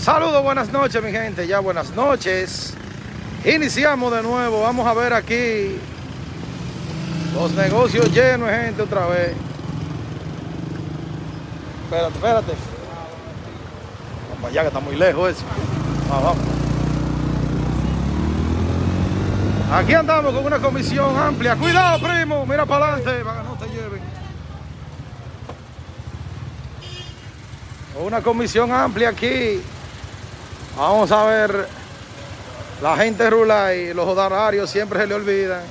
Saludos, buenas noches mi gente, ya buenas noches. Iniciamos de nuevo, vamos a ver aquí los negocios llenos de gente otra vez. Espérate. Vamos allá que está muy lejos eso. Vamos. Aquí andamos con una comisión amplia. Cuidado, primo, mira para adelante para que no te lleven. Una comisión amplia aquí. Vamos a ver. La gente rula y los horarios siempre se le olvidan.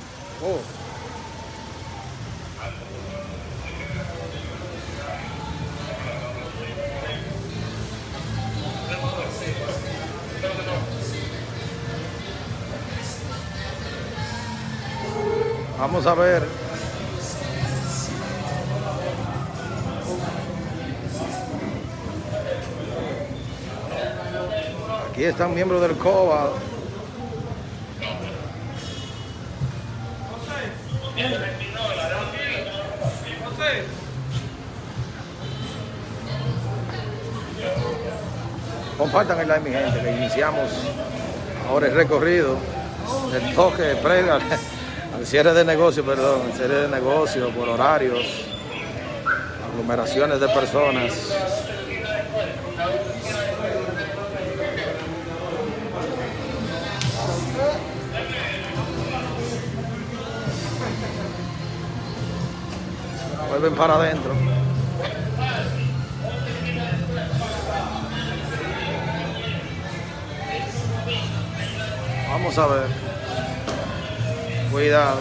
Vamos a ver. Aquí están miembros del COBA. Compartan el like, mi gente, que iniciamos ahora el recorrido del toque de prega al cierre de negocio, el cierre de negocio por horarios, aglomeraciones de personas. Vuelven para adentro. Vamos a ver. Cuidado.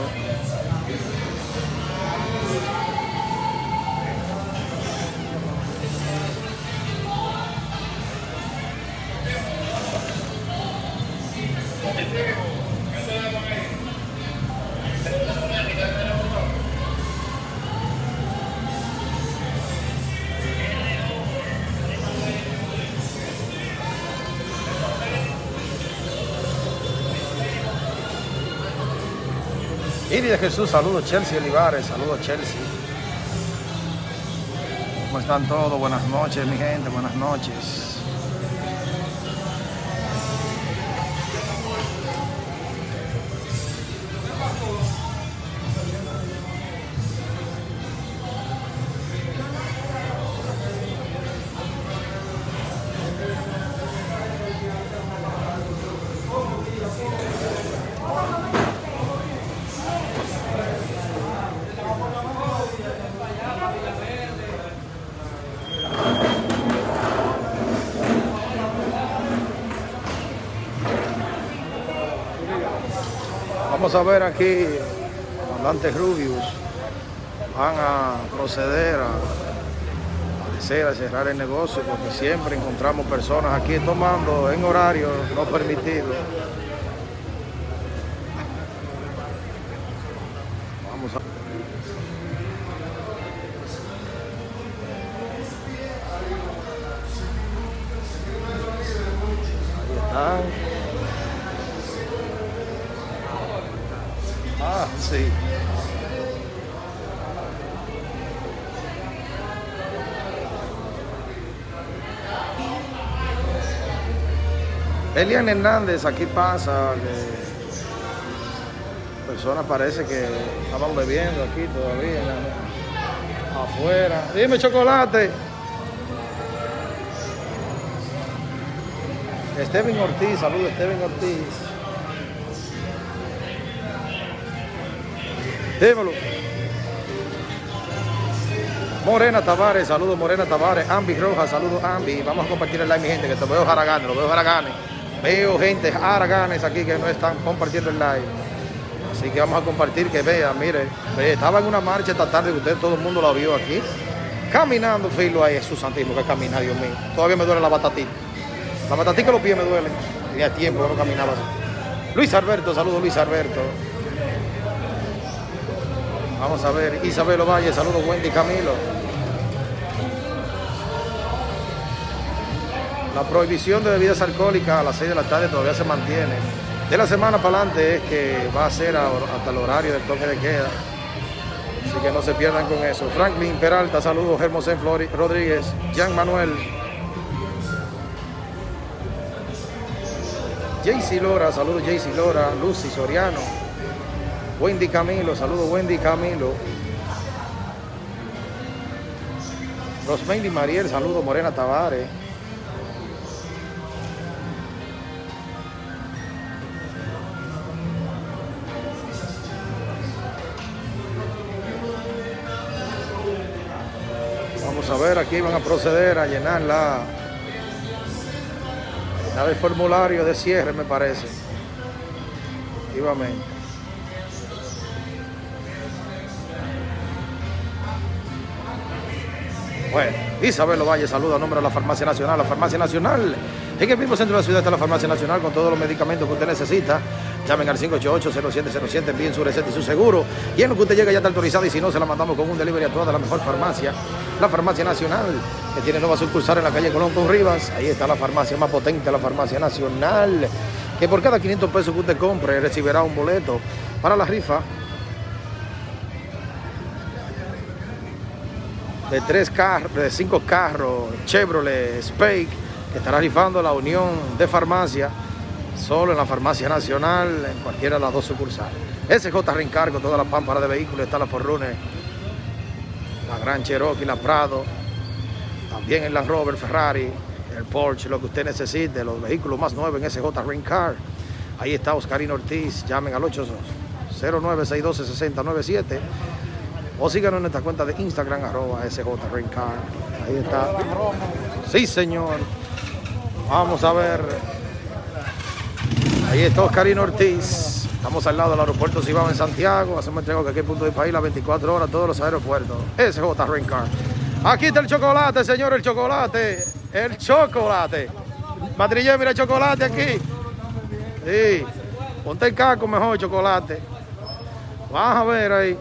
Iri de Jesús, saludos Chelsea Olivares, saludos Chelsea. ¿Cómo están todos? Buenas noches mi gente, buenas noches. Vamos a ver aquí, comandante Rubius, van a proceder a cerrar el negocio porque siempre encontramos personas aquí tomando en horario no permitido. Vamos a... Ahí están. Ah, sí. Elian Hernández, aquí pasa que personas parece que estaban bebiendo aquí todavía, ¿no? Afuera. Dime, chocolate. Esteban Ortiz, saludos Esteban Ortiz. Dímelo. Morena Tavares, saludos Morena Tavares. Ambi Rojas, saludos Ambi. Vamos a compartir el like, mi gente, que te veo haraganes, lo veo haraganes. Veo gente haraganes aquí que no están compartiendo el like. Así que vamos a compartir, que vean, mire. Estaba en una marcha esta tarde, que usted todo el mundo la vio aquí. Caminando, filo ahí, Jesús santísimo, que camina, Dios mío. Todavía me duele la batatita. La batatita los pies me duelen. Tenía tiempo que no caminaba así. Luis Alberto, saludos Luis Alberto. Vamos a ver, Isabel Ovalle, saludos Wendy Camilo. La prohibición de bebidas alcohólicas a las 6 de la tarde todavía se mantiene. De la semana para adelante es que va a ser hasta el horario del toque de queda. Así que no se pierdan con eso. Franklin Peralta, saludos. Hermosén Rodríguez, Jean Manuel. Jaycee Lora, saludos Jaycee Lora. Lucy Soriano. Wendy Camilo, saludos Wendy Camilo. Rosmendi Mariel, saludos Morena Tavares. Vamos a ver, aquí van a proceder a llenar el formulario de cierre, me parece. Efectivamente. Bueno, Isabel Ovalle saluda a nombre de la Farmacia Nacional. La Farmacia Nacional, en el mismo centro de la ciudad está la Farmacia Nacional con todos los medicamentos que usted necesita. Llamen al 588-0707, envíen su receta y su seguro. Y en lo que usted llega ya está autorizado, y si no, se la mandamos con un delivery a toda la mejor farmacia. La Farmacia Nacional, que tiene nueva sucursal en la calle Colón con Rivas. Ahí está la farmacia más potente, la Farmacia Nacional, que por cada 500 pesos que usted compre recibirá un boleto para la rifa de 5 carros Chevrolet Spake, que estará rifando la Unión de Farmacia, solo en la Farmacia Nacional, en cualquiera de las 2 sucursales. SJ Rencar, con todas las pámparas de vehículos, está la Forrune, la Gran Cherokee, la Prado, también el Land Rover, Ferrari, el Porsche, lo que usted necesite, los vehículos más nuevos en SJ Rencar. Ahí está Oscarino Ortiz, llamen al 809-612-6097 o síganos en nuestra cuenta de Instagram, @SJ Rencar. Ahí está. Sí, señor. Vamos a ver. Ahí está Oscarino Ortiz. Estamos al lado del aeropuerto Cibao en Santiago. Hacemos entrega a cualquier punto del país, las 24 horas, todos los aeropuertos. SJ Rencar. Aquí está el chocolate, señor, el chocolate. El chocolate. Madrillé, mira el chocolate aquí. Sí. Ponte el caco mejor, chocolate. Vamos a ver ahí.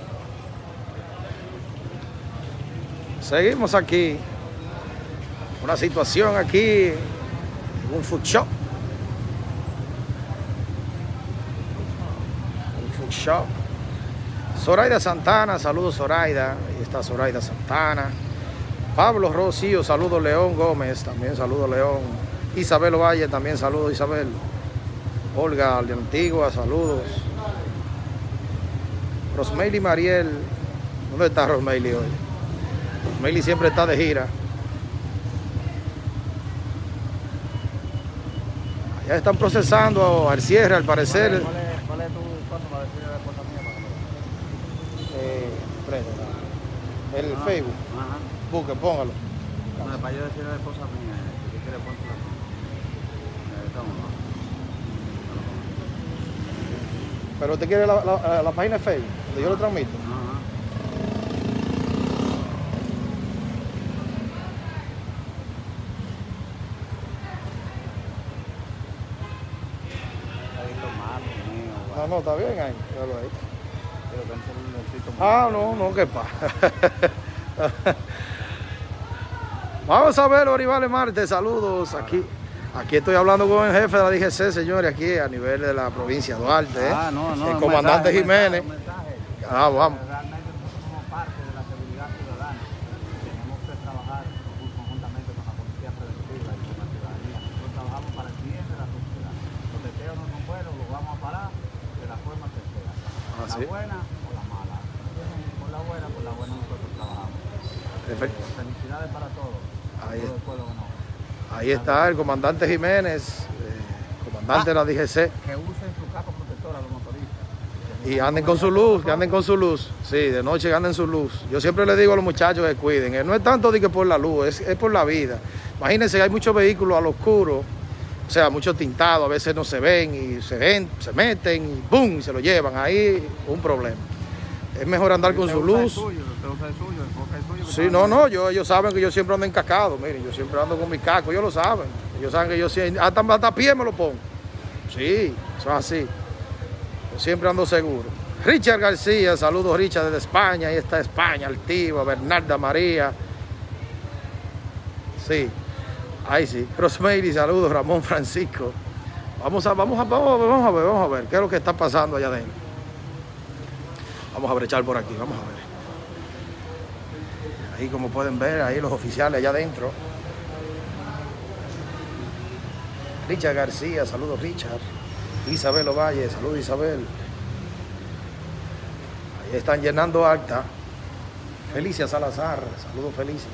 Seguimos aquí. Una situación aquí. Un food shop. Shop. Zoraida Santana, saludos Zoraida. Ahí está Zoraida Santana. Pablo Rocío, saludos León Gómez, también saludos León. Isabel Ovalle, también saludos Isabel. Olga de Antigua, saludos. Rosmeili Mariel, ¿dónde está Rosmeili hoy? Rosmeili siempre está de gira. Ya están procesando al cierre, al parecer. ¿Cuál es tu cosa para decirle a la esposa mía? El Facebook. Ajá. Busque, póngalo. No, para yo decirle a la esposa mía, si quiere póntela. Pero usted quiere la página de Facebook, donde yo lo transmito. Ajá. No, está bien ahí. Déjalo ahí. No, qué pasa. Vamos a ver, Orivales Marte, saludos aquí. Aquí estoy hablando con el jefe de la DGC, señores, aquí a nivel de la provincia de Duarte. El comandante Jiménez. Vamos. Realmente nosotros somos parte de la seguridad ciudadana. Tenemos que trabajar conjuntamente con la policía preventiva y con la ciudadanía. Nosotros trabajamos para el bien de la sociedad. Los deseos no son buenos, los vamos a parar de la forma que sea. La buena o la mala. Por la buena nosotros trabajamos. Felicidades para todos. Ahí, todo el pueblo que nos... Ahí está el comandante Jiménez, comandante de la DGC. Que usen su casco protector a los motoristas. Y anden con su luz, que anden con su luz. Sí, de noche anden su luz. Yo siempre le digo a los muchachos que cuiden. No es tanto de que por la luz, es por la vida. Imagínense, hay muchos vehículos al oscuro, o sea, muchos tintados, a veces no se ven y se meten y ¡pum! Se lo llevan. Ahí un problema. Es mejor andar con su luz. Sí, no, ellos saben que yo siempre ando encascado. Miren, yo siempre ando con mi casco, ellos lo saben. Ellos saben que yo siempre, hasta pie me lo pongo. Sí, eso es así. Yo siempre ando seguro. Richard García, saludos Richard desde España. Ahí está España, Altiva, Bernarda María. Sí, ahí sí. Rosmeili, saludos Ramón Francisco. Vamos a ver qué es lo que está pasando allá adentro. Vamos a brechar por aquí, vamos a ver. Ahí como pueden ver, ahí los oficiales allá adentro. Richard García, saludos Richard. Isabel Ovalle, saludos Isabel. Ahí están llenando acta. Felicia Salazar, saludos Felicia.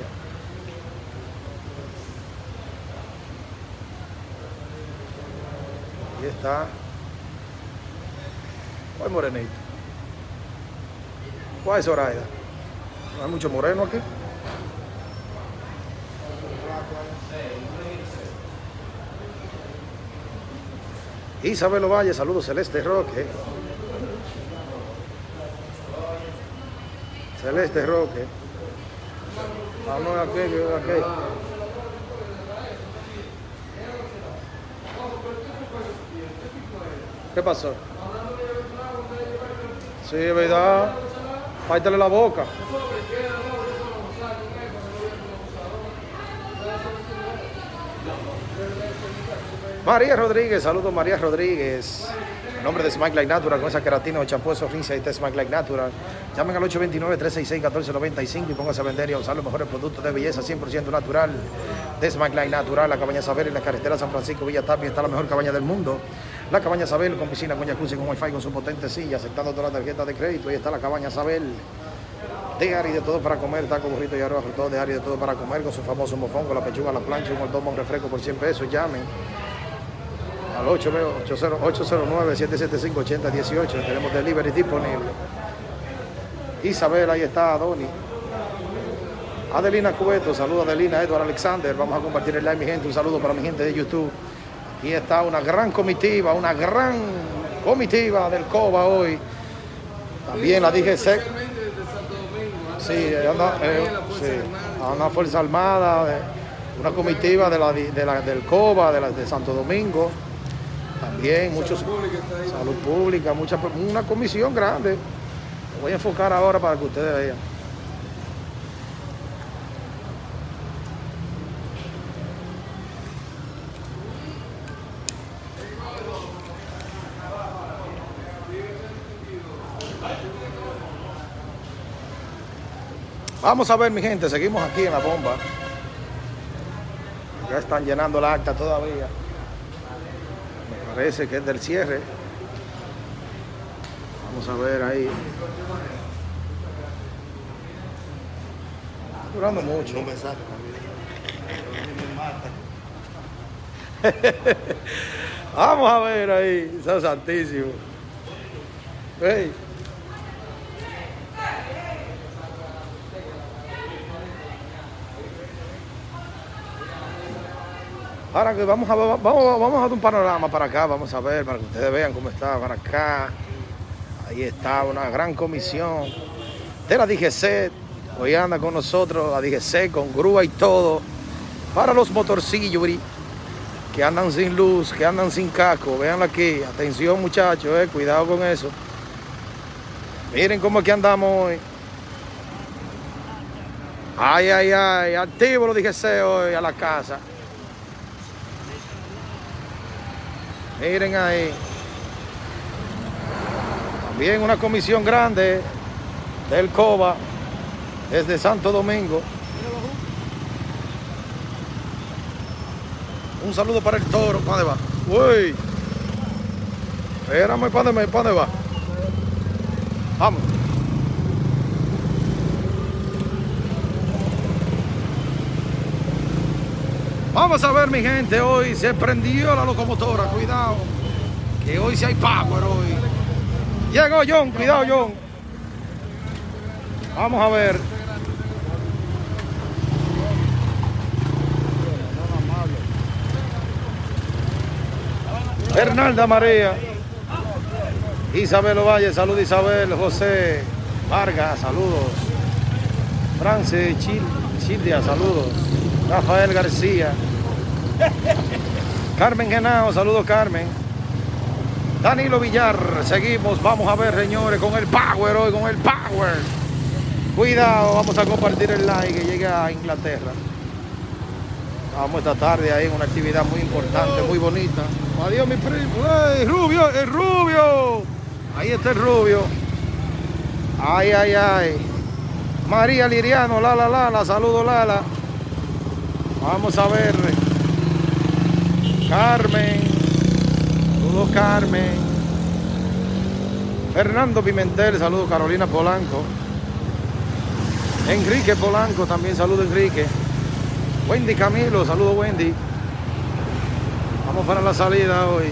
Ahí está. ¿Cuál morenito? ¿Cuál es Zoraida? ¿No hay mucho moreno aquí? Isabel Ovalle, saludos Celeste Roque. Celeste Roque. Vamos aquí, aquí. ¿Qué pasó? Sí, es verdad. Pártale la boca. María Rodríguez, saludos María Rodríguez. En nombre de Smile Like Natural, con esa queratina o champú de sonrisa y de Smile Like Natural. Llamen al 829-366-1495 y pónganse a vender y a usar los mejores productos de belleza 100% natural de Smile Like Natural. La cabaña Sabel en la carretera San Francisco, Villa Tapia, está la mejor cabaña del mundo. La cabaña Sabel con piscina, con jacuzzi, con wifi, con su potente silla, aceptando todas las tarjetas de crédito. Ahí está la cabaña Sabel. De Ari de todo para comer, taco, burrito y arroz, todo de Ari de todo para comer, con su famoso mofón, con la pechuga, la plancha, un hot un refresco por 100 pesos. Llamen al 809-775-8018. Tenemos delivery disponible. Isabel, ahí está Adoni. Adelina Cueto, saludos Adelina, Edward Alexander. Vamos a compartir el live, mi gente. Un saludo para mi gente de YouTube. Aquí está una gran comitiva del COBA hoy. También la DGC. Sí, una Fuerza Armada, una comitiva del COBA, de Santo Domingo. También muchos salud pública, una comisión grande. Lo voy a enfocar ahora para que ustedes vean. Vamos a ver, mi gente, seguimos aquí en la bomba. Ya están llenando la acta todavía. Me parece que es del cierre. Vamos a ver ahí. Está durando mucho. No me saca. Vamos a ver ahí. San Santísimo. Hey. Ahora que vamos a dar un panorama para acá, vamos a ver, para que ustedes vean cómo está para acá. Ahí está una gran comisión de la DGC. Hoy anda con nosotros la DGC con grúa y todo. Para los motorcillos que andan sin luz, que andan sin casco. Véanlo aquí. Atención muchachos, cuidado con eso. Miren cómo aquí andamos hoy. Ay, ay, ay. Activo lo DGC hoy a la casa. Miren ahí. También una comisión grande del COBA desde Santo Domingo. Un saludo para el toro. ¿Para dónde va? Uy. Espérame, ¿para dónde va? Vamos. Vamos a ver, mi gente, hoy se prendió la locomotora, cuidado, que hoy sí hay power hoy. Llegó John, cuidado John. Vamos a ver. Bernalda María. Isabel Ovalle, saludos Isabel. José Vargas, saludos. Francis Childia, saludos. Rafael García. Carmen Genao, saludos Carmen. Danilo Villar, seguimos, vamos a ver señores, con el power hoy, con el power. Cuidado, vamos a compartir el like que llegue a Inglaterra. Vamos esta tarde ahí en una actividad muy importante, muy bonita. Adiós mi primo, ¡hey, Rubio, el Rubio! Ahí está el Rubio. Ay, ay, ay. María Liriano, Lala, saludo Lala. Vamos a ver. Carmen, saludos Carmen. Fernando Pimentel, saludos Carolina Polanco. Enrique Polanco, también saludo Enrique. Wendy Camilo, saludos Wendy. Vamos para la salida hoy.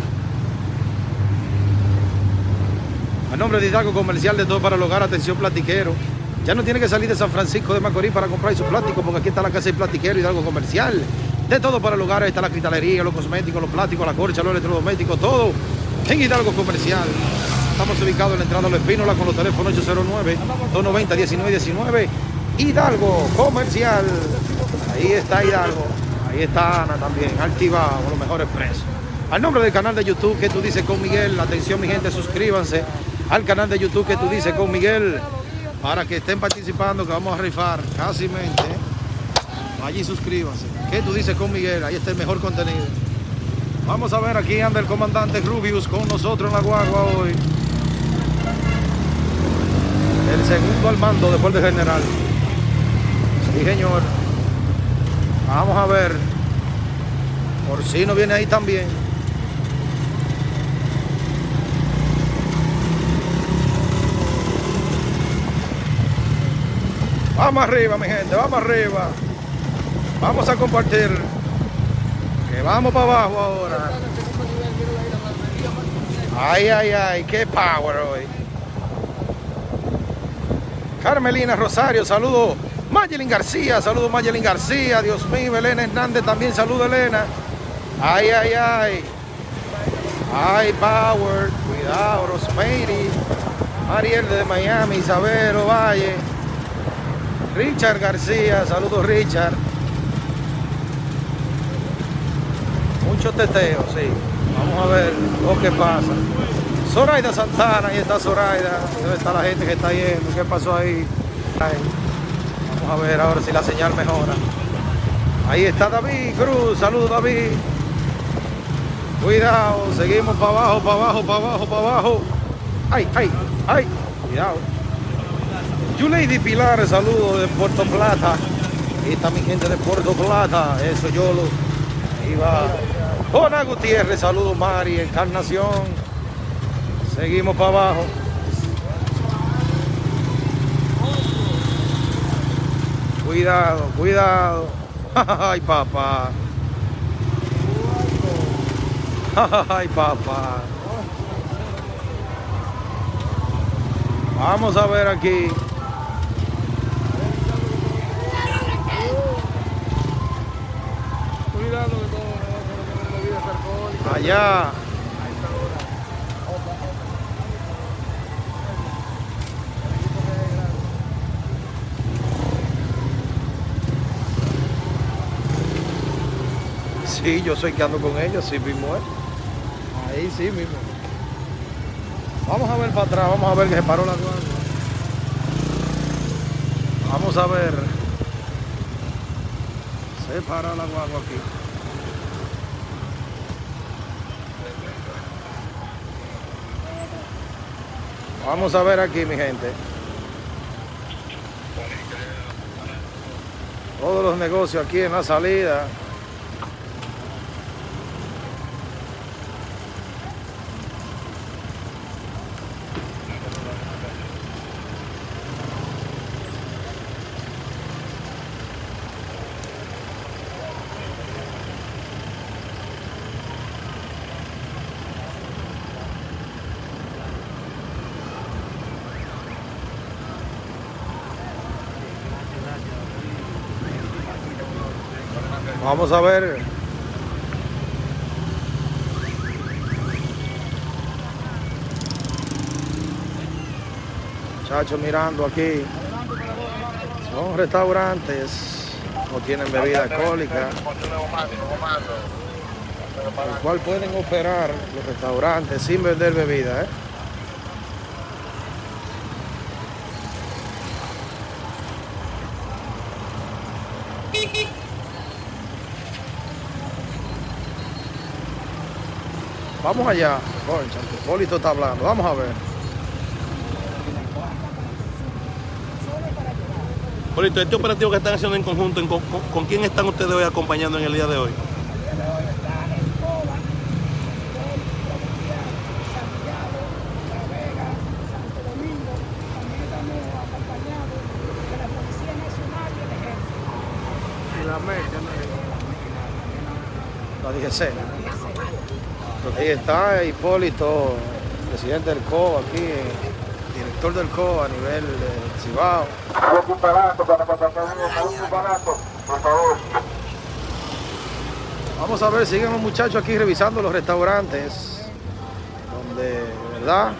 A nombre de Hidalgo Comercial, de todo para el hogar, atención platiquero. Ya no tiene que salir de San Francisco de Macorís para comprar su plástico, porque aquí está la casa del platiquero Hidalgo Comercial. De todo para el hogar, ahí está la cristalería, los cosméticos, los plásticos, la corcha, los electrodomésticos, todo en Hidalgo Comercial. Estamos ubicados en la entrada de Los Espínola con los teléfonos 809-290-1919. Hidalgo Comercial. Ahí está Hidalgo. Ahí está Ana también, Altiva, los mejores precios. Al nombre del canal de YouTube que tú dices con Miguel, atención mi gente, suscríbanse al canal de YouTube que tú dices con Miguel, para que estén participando, que vamos a rifar casi mente. Allí suscríbanse. ¿Qué tú dices con Miguel? Ahí está el mejor contenido. Vamos a ver, aquí anda el comandante Rubius con nosotros en la guagua hoy. El segundo al mando después del general. Sí, señor. Vamos a ver. Porcino viene ahí también. Vamos arriba, mi gente, vamos arriba. Vamos a compartir. Que vamos para abajo ahora. Ay, ay, ay, qué power hoy. Carmelina Rosario, saludo. Mayelin García, saludo Mayelin García. Dios mío, Elena Hernández también, saludo Elena. Ay, ay, ay. Ay, power. Cuidado, Rosemary. Mariel de Miami, Isabel Ovalle. Richard García, saludos Richard. Mucho teteo, sí. Vamos a ver lo que pasa. Zoraida Santana, ahí está Zoraida. Debe estar la gente que está yendo. ¿Qué pasó ahí? Vamos a ver ahora si la señal mejora. Ahí está David Cruz, saludos David. Cuidado, seguimos para abajo, para abajo, para abajo, para abajo. Ay, ay, ay, cuidado. Yulady Pilar, saludos de Puerto Plata. Ahí está mi gente de Puerto Plata. Eso yo lo iba. Jona Gutiérrez, saludos Mari, Encarnación. Seguimos para abajo. Cuidado, cuidado. Ay, papá. Ay, papá. Vamos a ver aquí. Cuidado que todo no va a poner bebidas alcohólicas. Allá. Sí, yo soy que ando con ellos, sí mismo es. Ahí sí mismo. Vamos a ver para atrás, vamos a ver que se paró la guagua. Vamos a ver. Se paró la guagua aquí. Vamos a ver aquí, mi gente. Todos los negocios aquí en la salida. Vamos a ver. Muchachos mirando aquí. Son restaurantes. No tienen bebida alcohólica. El cual pueden operar los restaurantes sin vender bebida, ¿eh? Vamos allá, concha, Hipólito está hablando, vamos a ver. Hipólito, este operativo que están haciendo en conjunto, ¿con quién están ustedes hoy acompañando en el día de hoy? la América, La DGC. Ahí está Hipólito, presidente del COA aquí, director del COA a nivel Cibao. Vamos a ver, siguen los muchachos aquí revisando los restaurantes, donde, ¿verdad?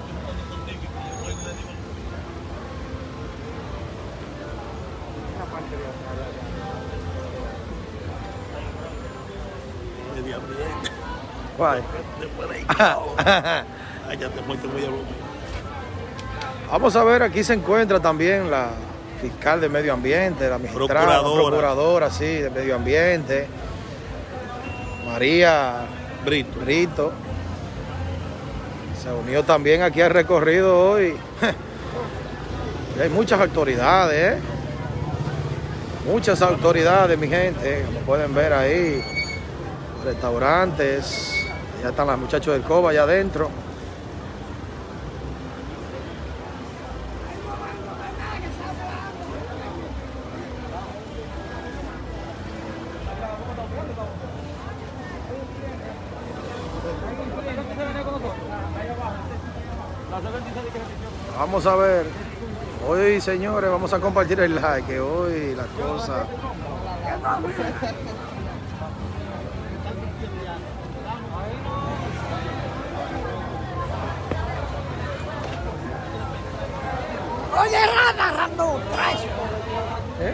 ¿Cuál? Vamos a ver, aquí se encuentra también la fiscal de medio ambiente, la magistrada, procuradora, sí, de medio ambiente, María Brito. Se unió también aquí al recorrido hoy. Y hay muchas autoridades, ¿eh? Muchas autoridades, mi gente, como pueden ver ahí, restaurantes. Ya están los muchachos del COBA allá adentro. Vamos a ver. Hoy, señores, vamos a compartir el like, que hoy la cosa... Oye, rata, ¿Eh?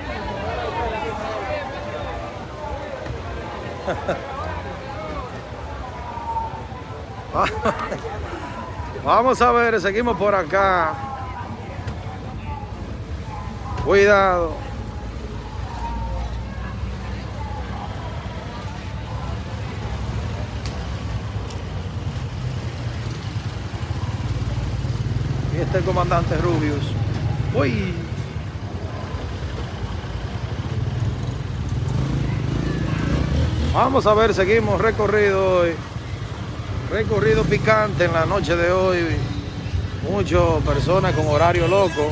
Vamos a ver, seguimos por acá. Cuidado. Y este es el comandante Rubius. Uy. Vamos a ver, seguimos recorrido hoy. Recorrido picante en la noche de hoy. Muchas personas con horario loco.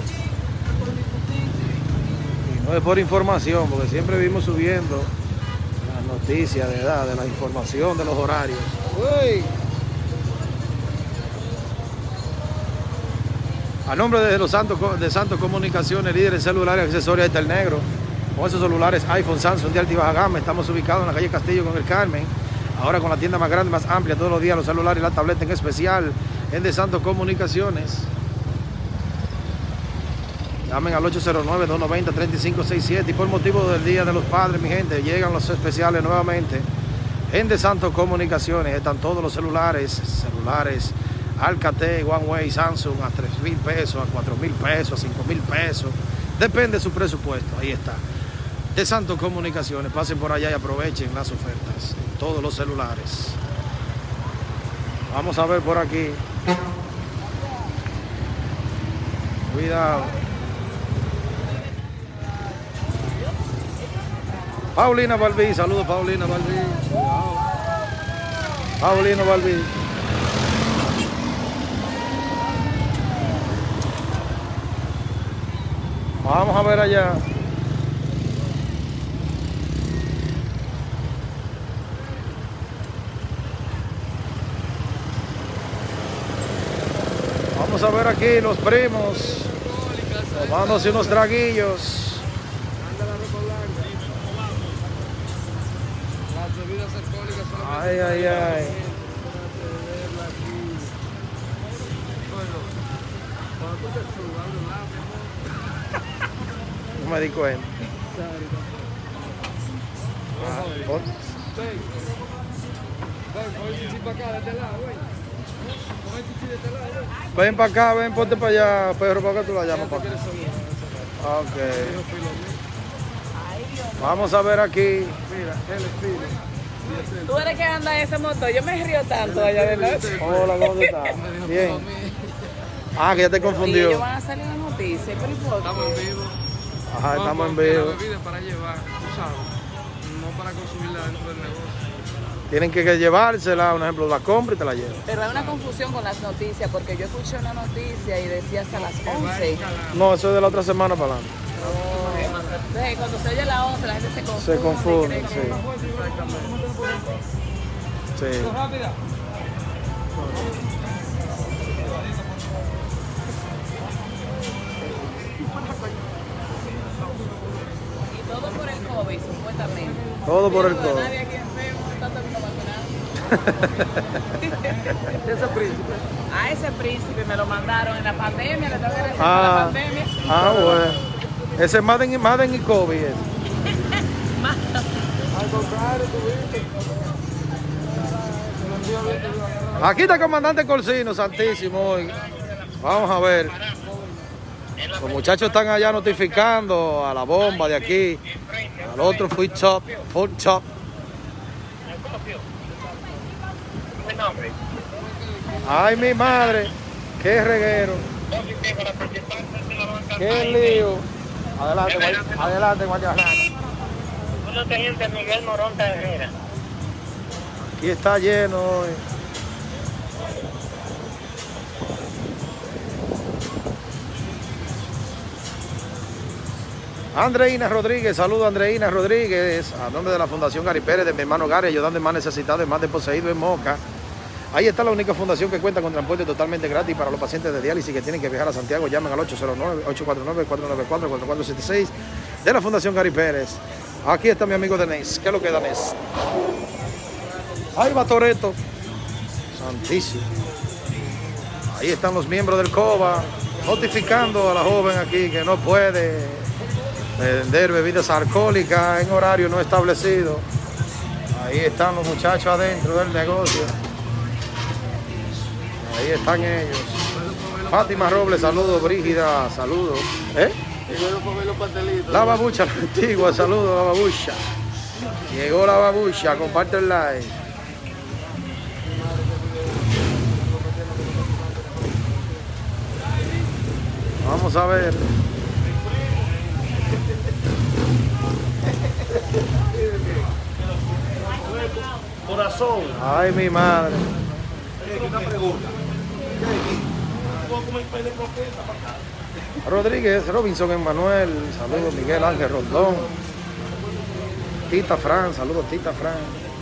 Y no es por información, porque siempre vimos subiendo las noticias de edad, de la información de los horarios. Uy. A nombre de los Santos Comunicaciones, líderes celulares, accesorios de Negro, con esos celulares iPhone, Samsung de alta y baja gama, estamos ubicados en la calle Castillo con el Carmen, ahora con la tienda más grande, más amplia, todos los días los celulares y la tableta en especial, en De Santos Comunicaciones. Llamen al 809-290-3567 y por motivo del Día de los Padres, mi gente, llegan los especiales nuevamente en De Santos Comunicaciones. Están todos los celulares Alcatel, OneWay, Samsung a 3,000 pesos, a 4,000 pesos, a 5,000 pesos. Depende de su presupuesto. Ahí está. De Santos Comunicaciones. Pasen por allá y aprovechen las ofertas en todos los celulares. Vamos a ver por aquí. Cuidado. Paulina Balbí. Saludos, Paulina Balbí. Paulino Balbí. Vamos a ver allá. Vamos a ver aquí los primos tomándose unos traguillos. Las bebidas alcohólicas son... Ay, ay, ay. Cuando tú te subas, No me di cuenta. Pon el chichi para acá, de este lado, güey. Pon el chichi de este lado, güey. Ven para acá, ven, ponte para allá, Pedro, para acá tú la llamas para acá. Ok. Vamos a ver aquí. Mira, el estilo. Tú eres que anda en esa moto. Yo me río tanto allá de noche. Hola, ¿cómo tú estás? Bien. Ah, que ya te Y ellos confundió. van a salir en la noticia. ¿Pero y por Estamos en qué? vivo. Ajá, estamos en La vivo. bebida para llevar, tú sabes. No para consumirla dentro del negocio. Tienen que llevársela, un ejemplo, la compra y te la llevan. Pero hay una confusión con las noticias, porque yo escuché una noticia y decía hasta las 11. No, eso es de la otra semana para adelante. Entonces, cuando se oye la 11, la gente se confunde. Se confunde, y cree que- sí. Sí. Y todo por el COVID, supuestamente. Todo por el Yo no veo a COVID. nadie aquí enfermo, está todo el mundo vacunado. Ese príncipe. A ese príncipe me lo mandaron en la pandemia, le tengo que decir la Ah, pandemia. bueno. Ese es Madden y Kobe. Al contrario, tú viste. Aquí está el comandante Corsino, santísimo. Hoy. Vamos a ver. Los muchachos están allá notificando a la bomba de aquí. Al otro full chop. Ay, mi madre. Qué reguero. Qué lío. Adelante, Guardia Blanca. Uno teniente Miguel Moronta Herrera. Aquí está lleno hoy. Andreina Rodríguez, saludo a Andreina Rodríguez, a nombre de la Fundación Gary Pérez, de mi hermano Gary, ayudando al más necesitado, el más desposeído en Moca. Ahí está la única fundación que cuenta con transporte totalmente gratis para los pacientes de diálisis que tienen que viajar a Santiago. Llamen al 849-499-4476 de la Fundación Gary Pérez. Aquí está mi amigo Denés. ¿Qué es lo que es Denés? Ahí va Toreto. Santísimo. Ahí están los miembros del COBA notificando a la joven aquí que no puede vender bebidas alcohólicas en horario no establecido. Ahí están los muchachos adentro del negocio. Ahí están ellos. Fátima Robles, saludos. Brígida, saludos. La babucha, la antigua, saludos, la babucha. Llegó la babucha, comparte el like. Vamos a ver. Corazón. Ay, mi madre. Una pregunta. ¿Puedo comer pay de croqueta para acá? Rodríguez, Robinson Emanuel, saludos Miguel Ángel Rondón. Tita Fran, saludos Tita Fran.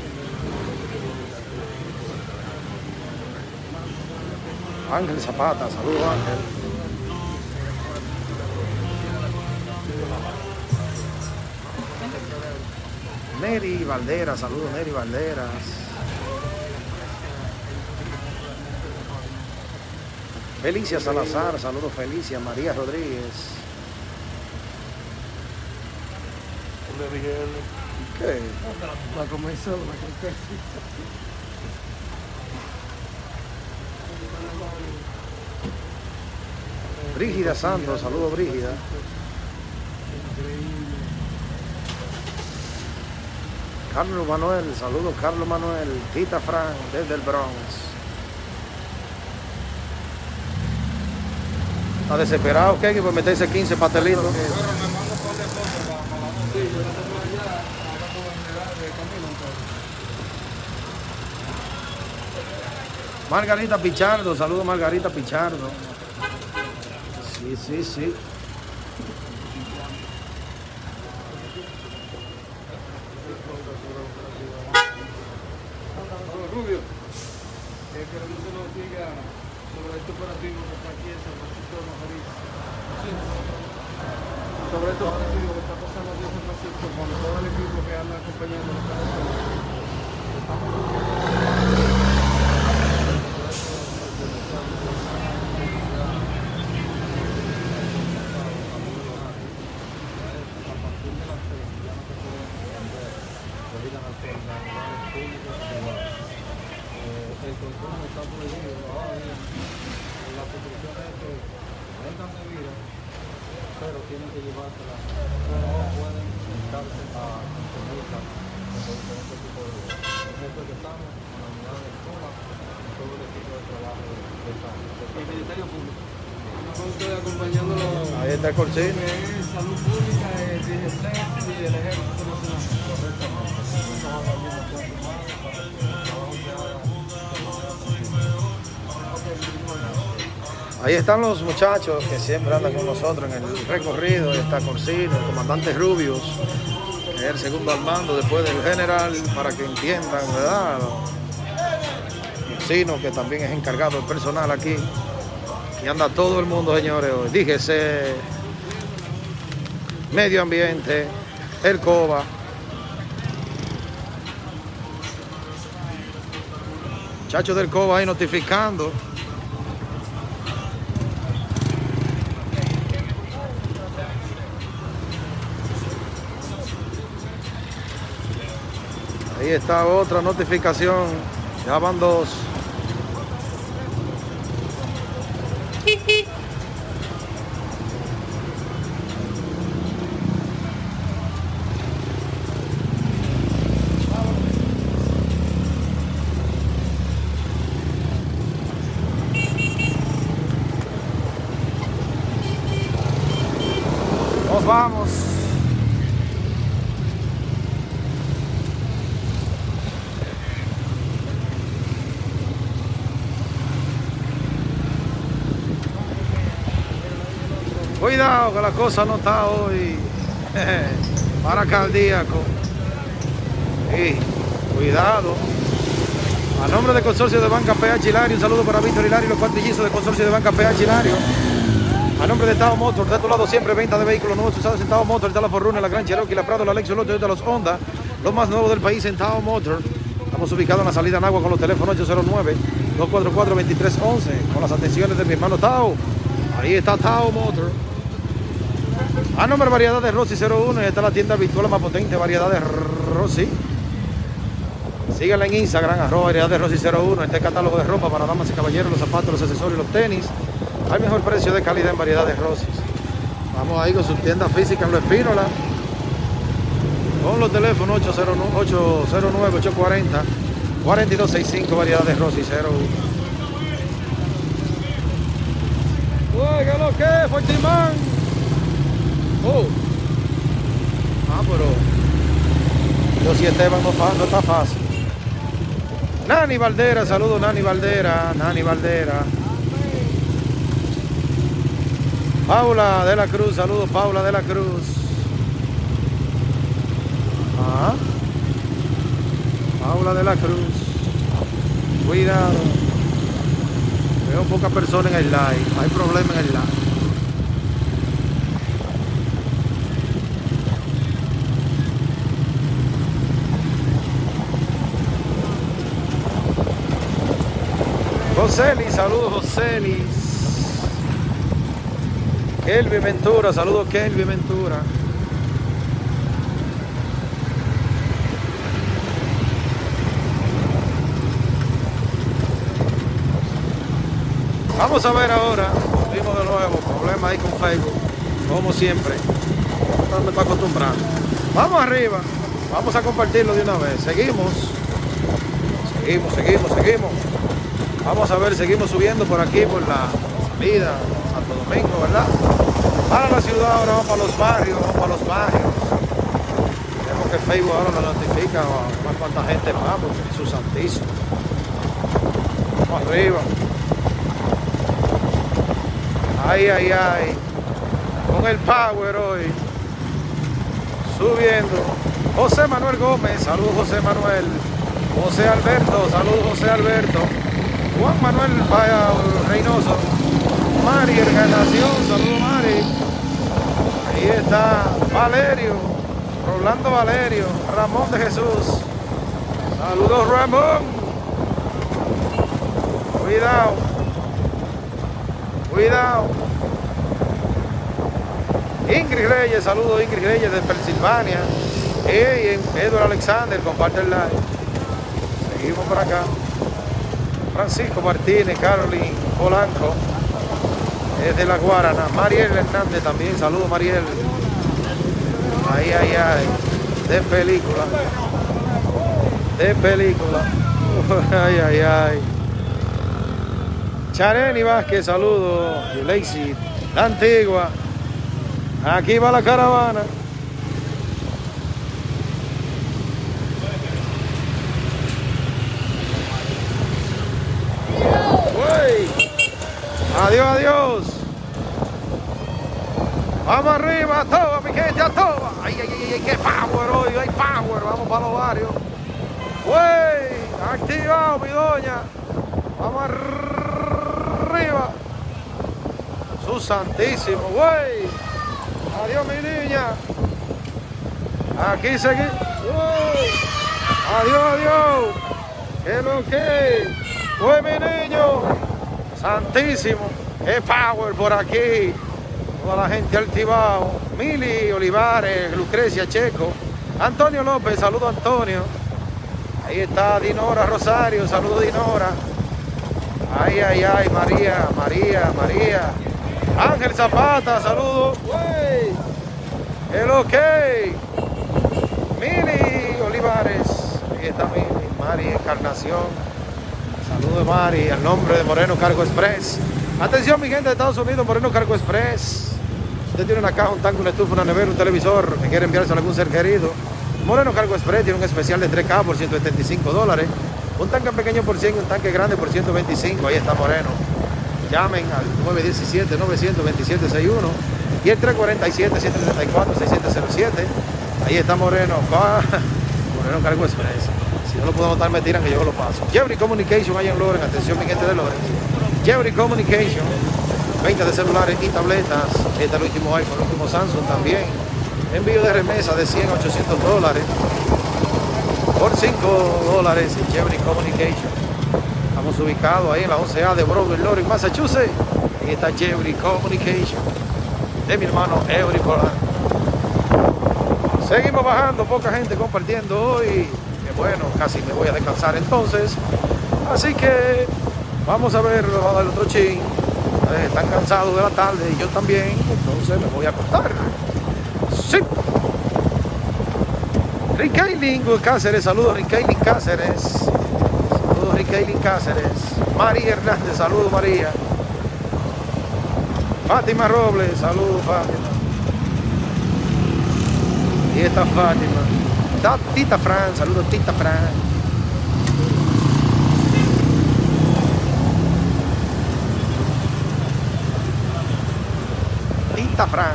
Ángel Zapata, saludos Ángel. Neri Valderas, saludos Neri Valderas. Felicia Salazar, saludos Felicia, María Rodríguez. ¿Qué? La comenzó, la croqueta. Brígida Santos, saludos Brígida. Carlos Manuel, saludos Carlos Manuel. Tita Fran, desde el Bronx. Está desesperado, ¿qué? Por meterse 15 pastelitos. Margarita Pichardo, saludos Margarita Pichardo. Sí, sí, sí. Rubio, queremos que nos diga sobre este operativo que está aquí en San Francisco de Macorís. Sí. Sobre este operativo que está pasando aquí en San Francisco con todo el equipo que anda acompañando los el consumo está prohibido todavía. La prescripción es que vendan bebidas, pero tienen que llevársela, pero no pueden sentarse a consumirla con diferentes tipos de bebidas. Es esto que estamos con la unidad de escuela, con todo el equipo de trabajo del Ministerio Público. Estamos ustedes acompañándolo. Ahí está el Corsino. Salud Pública, el DGC y el Ejército Nacional. Ahí están los muchachos que siempre andan con nosotros en el recorrido. Ahí está Corsino, el comandante Rubius, que es el segundo al mando después del general, para que entiendan, ¿verdad? Corsino, que también es encargado del personal aquí. Y anda todo el mundo, señores, hoy. Dígese, medio ambiente, el COBA. Muchachos del COBA ahí notificando. Ahí está otra notificación. Ya van 2. Nos vamos. Cuidado que la cosa no está hoy para cardíaco. Sí, cuidado. A nombre del consorcio de Banca PH Hilario, un saludo para Víctor Hilario y los cuartillizos del consorcio de Banca PH Hilario. A nombre de Tao Motor, de tu lado siempre venta de vehículos nuevos usados en Tao Motor, está la Forruna, la Gran Cherokee, la Prado, la Lexus, los Toyota, los Honda, los más nuevos del país en Tao Motor. Estamos ubicados en la salida en agua con los teléfonos 809-244-2311, con las atenciones de mi hermano Tao. Ahí está Tao Motor. A nombre de Variedades Rossi 01, y está la tienda virtual más potente, Variedades Rossi. Síganla en Instagram, @Variedades Rossi 01. Este catálogo de ropa para damas y caballeros, los zapatos, los accesorios, los tenis. Hay mejor precio de calidad en Variedades Rossi. Vamos ahí con su tienda física en Los Espínola. Con los teléfonos 809-840-4265, Variedades Rossi 01. Uy, ¿qué es lo que es, Fortimán? Oh. Pero José Esteban no está fácil. Nani Valdera, saludos Nani Valdera, Nani Valdera. Paula de la Cruz, saludos Paula de la Cruz. Paula de la Cruz. Cuidado. Veo pocas personas en el live. Hay problema en el live. Joselis, saludos Joselis. Kelvin Ventura, saludos Kelvin Ventura. Vamos a ver ahora, vimos de nuevo, problema ahí con Facebook, como siempre. No me está acostumbrando. Vamos arriba, vamos a compartirlo de una vez. Seguimos. Vamos a ver, seguimos subiendo por aquí, por la salida Santo Domingo, ¿verdad? Para la ciudad, ahora vamos para los barrios, Vemos que Facebook ahora nos notifica a más cuánta gente más, porque Jesús Santísimo. Vamos arriba. Ay. Con el power hoy. Subiendo. José Manuel Gómez, saludos José Manuel. José Alberto, saludos José Alberto. Juan Manuel Reynoso. Mari Encarnación, saludos Mari. Ahí está Valerio, Rolando Valerio, Ramón de Jesús. Saludos Ramón. Cuidado. Ingrid Reyes, saludos Ingrid Reyes de Pensilvania. Edward Alexander, comparte el live. Seguimos por acá. Francisco Martínez, Carolyn Polanco, es de La Guarana. Mariel Hernández también, saludos Mariel. Ay, de película. Ay. Chareni Vázquez, saludos. Lacey, la Antigua. Aquí va la caravana. Adiós, adiós. Vamos arriba, a toa, mi gente, a toa. Ay, ay, ay, ay, qué power hoy, hay power. Vamos para los barrios. Güey, activado, mi doña. Vamos arriba. Su santísimo, güey. Adiós, mi niña. Aquí seguimos. Adiós, adiós. ¿Qué es lo que? Güey, mi niño. Santísimo. Qué power por aquí. Toda la gente Altibao. Mili Olivares, Lucrecia Checo. Antonio López, saludo Antonio. Ahí está Dinora Rosario, saludo Dinora. Ay, ay, ay, María, María, María. Ángel Zapata, saludo. Wey. El ok. Mili Olivares. Ahí está Mili. Mari Encarnación. Saludos Mari, al nombre de Moreno Cargo Express. Atención mi gente de Estados Unidos, Moreno Cargo Express. Usted tiene una caja, un tanque, una estufa, una nevera, un televisor, que quiere enviarse a algún ser querido. Moreno Cargo Express tiene un especial de 3K por $175. Un tanque pequeño por 100 y un tanque grande por 125. Ahí está Moreno. Llamen al 917-927-61 y el 347-734-6707. Ahí está Moreno. Moreno Cargo Express. Si no lo podemos estar, me tiran que yo lo paso. Jeffrey Communication, allá en Loren. Atención, mi gente de Loren. Jeffrey Communication. Venta de celulares y tabletas. Este es el último iPhone, el último Samsung también. Envío de remesa de $100 a $800 por $5 en Jeffrey Communication. Estamos ubicados ahí en la 11A de Broadway, Loren, Massachusetts. Ahí está Jeffrey Communication de mi hermano Eury Polanco. Seguimos bajando, poca gente compartiendo hoy. Que bueno, casi me voy a descansar entonces. Así que vamos a ver, vamos a dar otro chin. Están cansados de la tarde y yo también, entonces me voy a acostar. Sí. Ricailin Cáceres, saludos Ricailin Cáceres. Saludos Ricailin Cáceres. María Hernández, saludos María. Fátima Robles, saludos Fátima. Y esta Fátima. Tita Fran, saludos Tita Fran. Tita Fran.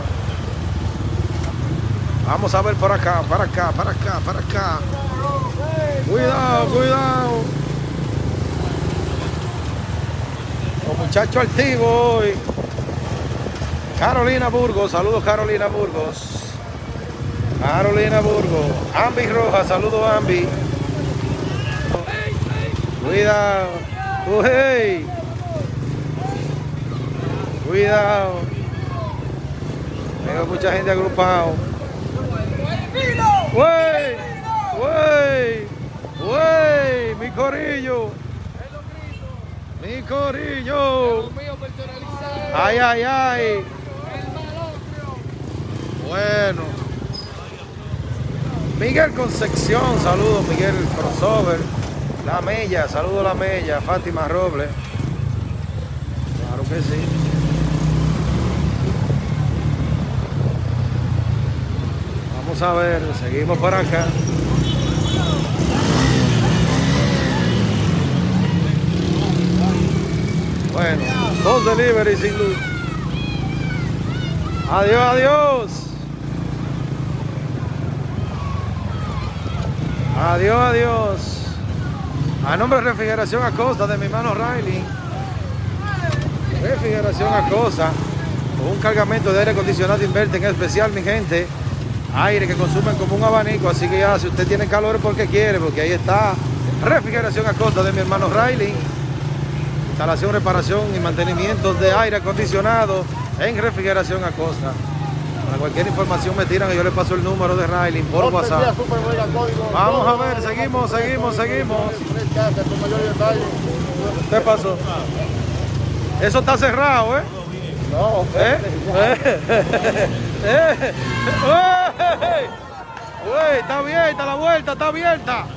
Vamos a ver por acá, para acá, para acá, para acá. Cuidado, cuidado. Los muchachos activos hoy. Carolina Burgos, saludos Carolina Burgos. Carolina Burgos. Ambi Rojas, saludos Ambi. Cuidado. Hey. Cuidado. Veo mucha gente agrupada. ¡Wey! ¡Wey! ¡Wey! ¡Mi corillo! ¡Mi corillo! ¡Ay, ay, ay! Bueno. Miguel Concepción, saludos Miguel Crossover. La Mella, saludos La Mella. Fátima Robles. Claro que sí. Vamos a ver, seguimos por acá. Bueno, 2 delivery sin luz. Adiós, adiós. Adiós, adiós. A nombre de Refrigeración Acosta de mi hermano Riley. Refrigeración Acosta. Con un cargamento de aire acondicionado inverter en especial, mi gente. Aire que consumen como un abanico, así que ya si usted tiene calor es porque quiere, porque ahí está Refrigeración Acosta de mi hermano Riley. Instalación, reparación y mantenimiento de aire acondicionado en Refrigeración Acosta. Para cualquier información me tiran y yo le paso el número de Riley por WhatsApp. Vamos a ver, seguimos. ¿Qué pasó? Eso está cerrado, ¿eh? No, Uy, está abierta la vuelta, está abierta.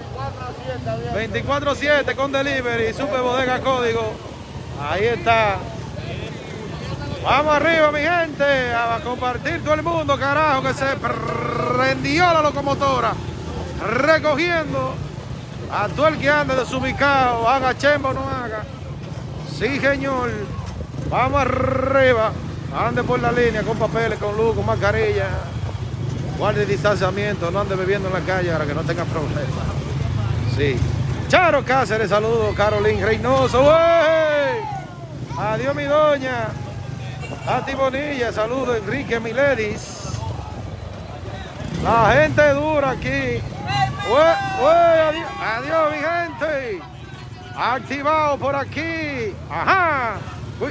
24/7 con delivery, Super Bodega Código. Ahí está. Vamos arriba, mi gente, a compartir todo el mundo, carajo, que se prendió la locomotora. Recogiendo a todo el que ande desubicado, haga chembo o no haga. Sí, señor. Vamos arriba. Ande por la línea con papeles, con luz, con mascarilla. Guarde distanciamiento, no ande bebiendo en la calle para que no tenga problemas. Sí. Charo Cáceres, saludos. Carolín Reynoso. ¡Wey! Adiós, mi doña. Ati Bonilla, saludos. Enrique Miledis. La gente dura aquí. Adiós, adiós, mi gente. Activado por aquí. Ajá. Uy,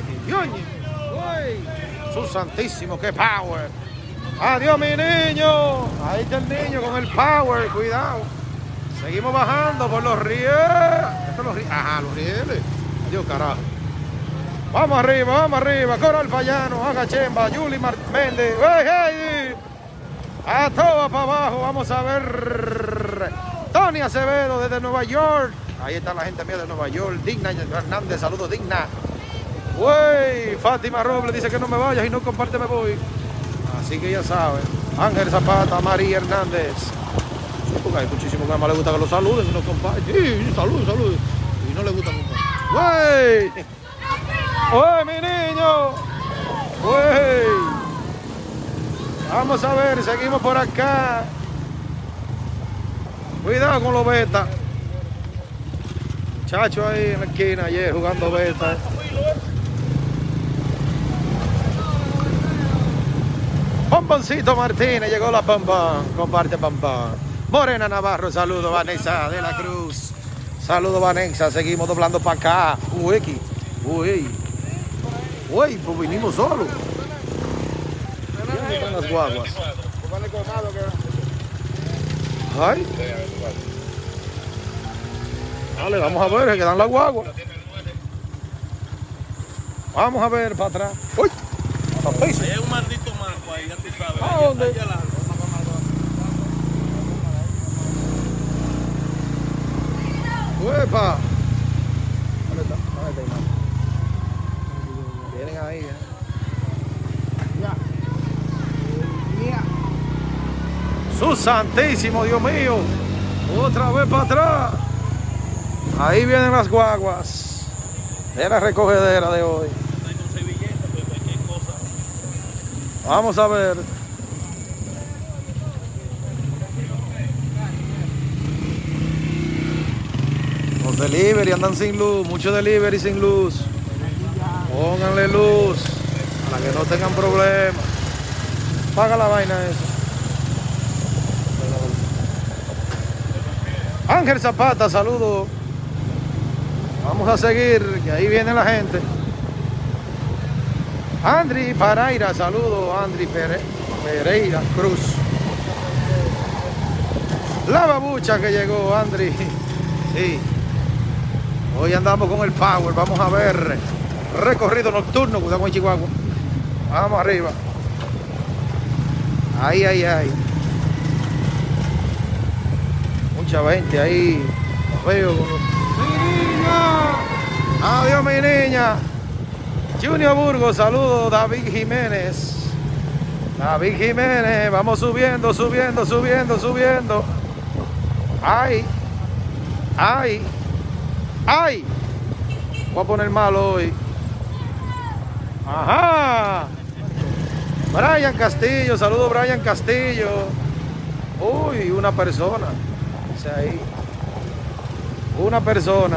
su santísimo, qué power. Adiós, mi niño. Ahí está el niño con el power. Cuidado. Seguimos bajando por los rieles. Ajá, los rieles. Adiós, carajo. Vamos arriba. Coral Payano, Aga Chemba, Yuli Méndez. ¡Hey! A todo para abajo. Vamos a ver. Tony Acevedo desde Nueva York. Ahí está la gente mía de Nueva York. Digna Hernández, saludos, Digna. Uy, Fátima Robles dice que no me vayas y no comparte, me voy. Así que ya saben. Ángel Zapata, María Hernández. Porque hay muchísimos que más le gusta que lo saluden y no comparten. Sí, salud. Y no le gusta compartir. ¡Uy, mi niño! ¡Uy! Vamos a ver, seguimos por acá. Cuidado con los betas. Muchacho ahí en la esquina ayer jugando betas. Pomponcito Martínez, llegó la Pompón. Comparte Pompón. Morena Navarro, saludo. Vanessa de la Cruz. Saludo, Vanessa. Seguimos doblando para acá. Uy, pues vinimos solos. ¿Dónde están las guaguas? Ay. Dale, vamos a ver, que dan las guaguas. Vamos a ver para atrás. ¡Uy! Ahí hay un maldito marco ahí, ya tú sabes. ¿A dónde? ¡Uepa! ¿Dónde está? Vienen ahí, ¡Su santísimo, Dios mío! Otra vez para atrás. Ahí vienen las guaguas de la recogedera de hoy. Vamos a ver. Los delivery andan sin luz, muchos delivery sin luz. Pónganle luz para que no tengan problemas. Paga la vaina eso. Ángel Zapata, saludo. Vamos a seguir, que ahí viene la gente. Andri Paraira, saludo. Andri Pereira Cruz. La babucha que llegó, Andri. Sí. Hoy andamos con el power. Vamos a ver. Recorrido nocturno. Cuidado con Chihuahua. Vamos arriba. Ahí. Mucha gente ahí. Los veo. ¡Mi niña! Adiós, mi niña. Junior Burgos, saludos. David Jiménez. Vamos subiendo. ¡Ay! Voy a poner malo hoy. Ajá. Brian Castillo, saludos Brian Castillo. Uy, una persona. Dice ahí. Una persona.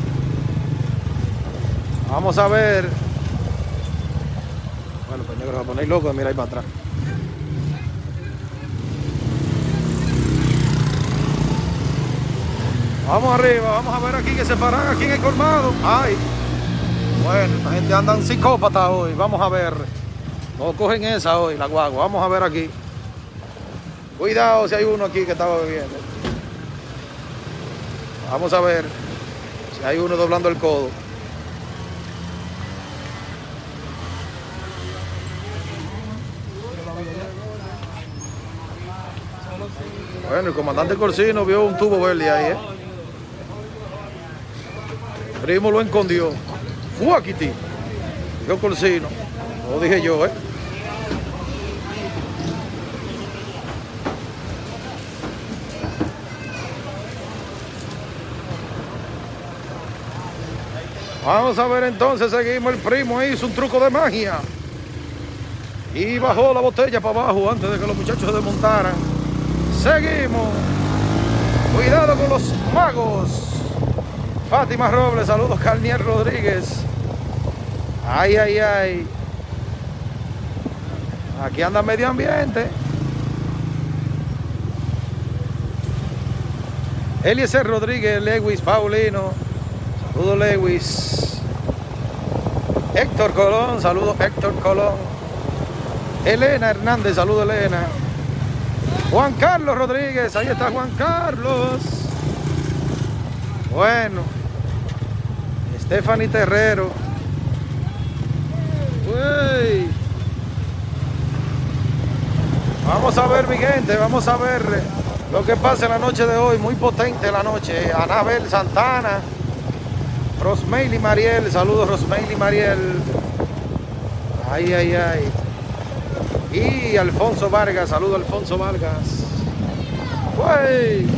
Vamos a ver. Bueno, pues negro va a poner loco de mirar ahí para atrás. Vamos arriba, vamos a ver aquí que se paran aquí en el colmado. Ay. Bueno, esta gente andan psicópata hoy. Vamos a ver. No cogen esa hoy, la guagua. Vamos a ver aquí. Cuidado si hay uno aquí que estaba bebiendo. Vamos a ver si hay uno doblando el codo. Bueno, el comandante Corsino vio un tubo verde ahí, Primo lo escondió. Fuaquiti. Dijo Corsino. Lo dije yo, Vamos a ver entonces, seguimos. El primo hizo un truco de magia y bajó la botella para abajo antes de que los muchachos se desmontaran. Seguimos. Cuidado con los magos. Fátima Robles, saludos. Carnier Rodríguez. Ay, ay, ay. Aquí anda medio ambiente. Eliezer Rodríguez, Lewis Paulino. Saludos, Lewis. Héctor Colón, saludos, Héctor Colón. Elena Hernández, saludos, Elena. Juan Carlos Rodríguez, ahí está Juan Carlos. Bueno. Stephanie Terrero. Uy. Vamos a ver, mi gente, vamos a ver lo que pasa en la noche de hoy. Muy potente la noche. Anabel Santana. Rosmeili Mariel, saludos Rosmeili Mariel. Ay, ay, ay. Y Alfonso Vargas, saludos Alfonso Vargas. ¡Uy!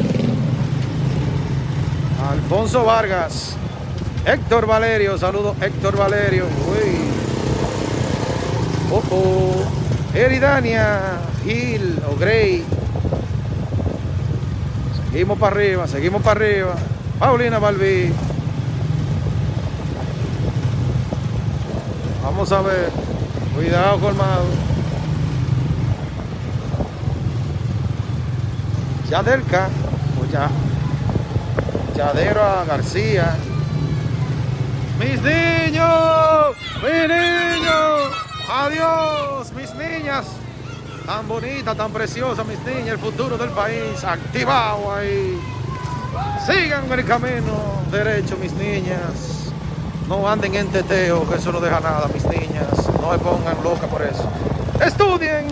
Alfonso Vargas. Héctor Valerio, saludos Héctor Valerio. ¡Uy! Eridania Gil o Grey. Seguimos para arriba, seguimos para arriba. Paulina Balbi. Vamos a ver. Cuidado, colmado. Yadelka. O ya. Yadera García. ¡Mis niños! ¡Mis niños! ¡Adiós! ¡Mis niñas! Tan bonita, tan preciosa, mis niñas. El futuro del país. Activado ahí. Sigan el camino derecho, mis niñas. No anden en teteo, que eso no deja nada, mis niñas. No se pongan locas por eso. ¡Estudien!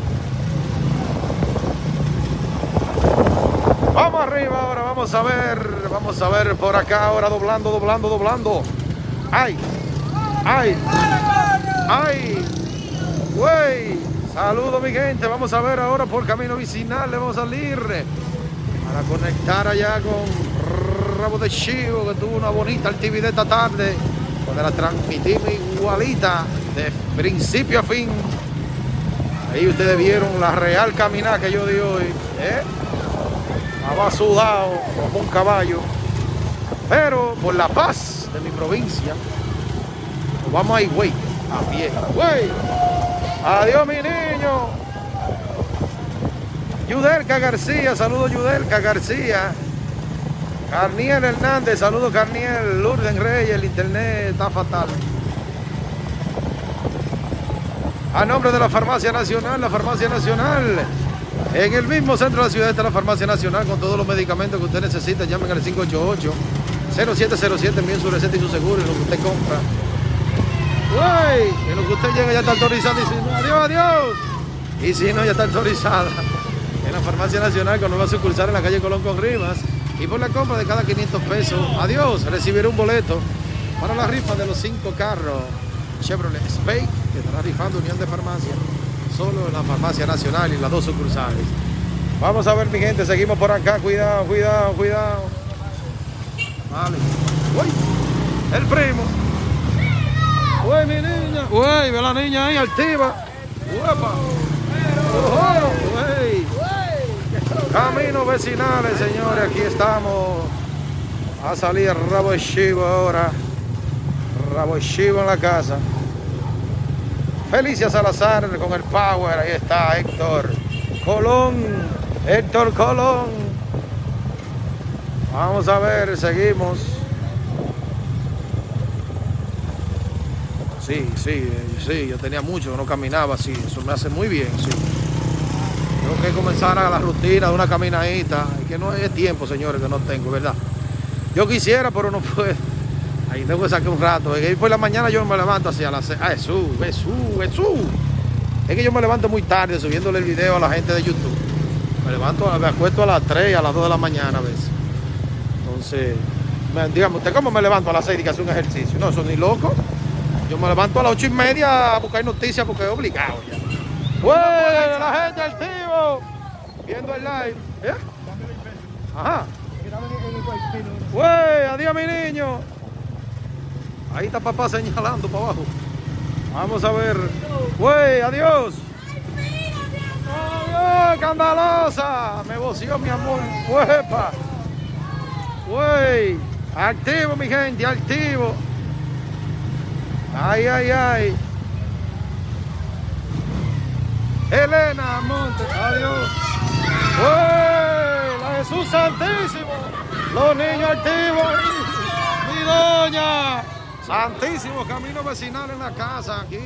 Vamos arriba ahora, vamos a ver por acá ahora, doblando, doblando, doblando. ¡Ay! ¡Ay! ¡Ay! ¡Güey! Saludos, mi gente. Vamos a ver ahora por camino vicinal. Le vamos a salir para conectar allá con Rabo de Chivo, que tuvo una bonita actividad esta tarde, donde la transmitimos igualita de principio a fin. Ahí ustedes vieron la real caminada que yo di hoy, estaba sudado como un caballo, pero por la paz de mi provincia nos vamos a ir, güey, a pie. Güey, adiós, mi niño. Yudelka García, saludos Yudelka García. Carniel Hernández, saludos Carniel. Lourdes Reyes, el internet está fatal. A nombre de la Farmacia Nacional, en el mismo centro de la ciudad está la Farmacia Nacional con todos los medicamentos que usted necesita. Llamen al 588-0707, envíen su receta y su seguro y lo que usted compra. ¡Uy! En lo que usted llega ya está autorizado y si no, adiós, adiós. Y si no, ya está autorizada en la Farmacia Nacional con nueva sucursal en la calle Colón con Rivas. Y por la compra de cada 500 pesos, adiós, recibiré un boleto para la rifa de los 5 carros Chevrolet Spake que estará rifando Unión de Farmacia, solo en la Farmacia Nacional y las 2 sucursales. Vamos a ver, mi gente, seguimos por acá, cuidado, cuidado, cuidado. Vale. Uy, el primo. Uy, mi niña. Uy, ve la niña ahí, altiva. Uepa. Uy. Caminos vecinales, señores, aquí estamos a salir Rabo de Chivo ahora. Rabo de Chivo en la casa. Felicia Salazar con el power, ahí está Héctor Colón. Héctor Colón. Vamos a ver, seguimos. Sí, yo tenía mucho que no caminaba así, eso me hace muy bien, sí. Tengo que comenzar a la rutina de una caminadita, que no es tiempo, señores, que no tengo, ¿verdad? Yo quisiera, pero no puedo. Ahí tengo que sacar un rato. Es que por la mañana yo me levanto hacia las 6. Jesús. Es que yo me levanto muy tarde subiéndole el video a la gente de YouTube. Me acuesto a las 3, a las 2 de la mañana a veces. Entonces, dígame, ¿usted cómo me levanto a las 6 y que hace un ejercicio? No, eso ni loco. Yo me levanto a las 8:30 a buscar noticias porque es obligado ya. ¡Güey! La gente activo. Viendo el live. ¿Eh? Ajá. ¡Güey! Adiós, mi niño. Ahí está papá señalando para abajo. Vamos a ver. ¡Güey, adiós! ¡Adiós, escandalosa! Me voció mi amor. ¡Huepa! ¡Güey! Activo, mi gente, activo. ¡Ay, ay, ay! Elena Montes, adiós. ¡Güey! ¡La Jesús Santísimo! Los niños activos. ¡Mi doña! Santísimo, camino vecinal en la casa, aquí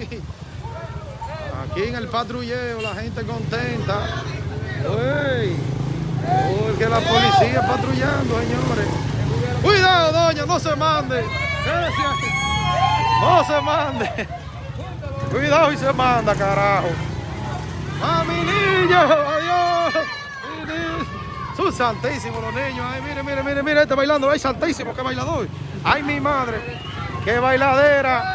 en el patrulleo, la gente contenta. Uy, porque la policía patrullando, señores. Cuidado, doña, no se mande. No se mande. Cuidado y se manda, carajo. ¡A mi niño! ¡Adiós! Su santísimo los niños. Ay, mire, este bailando. Ay, santísimo, qué bailador. Ay, mi madre. ¡Qué bailadera!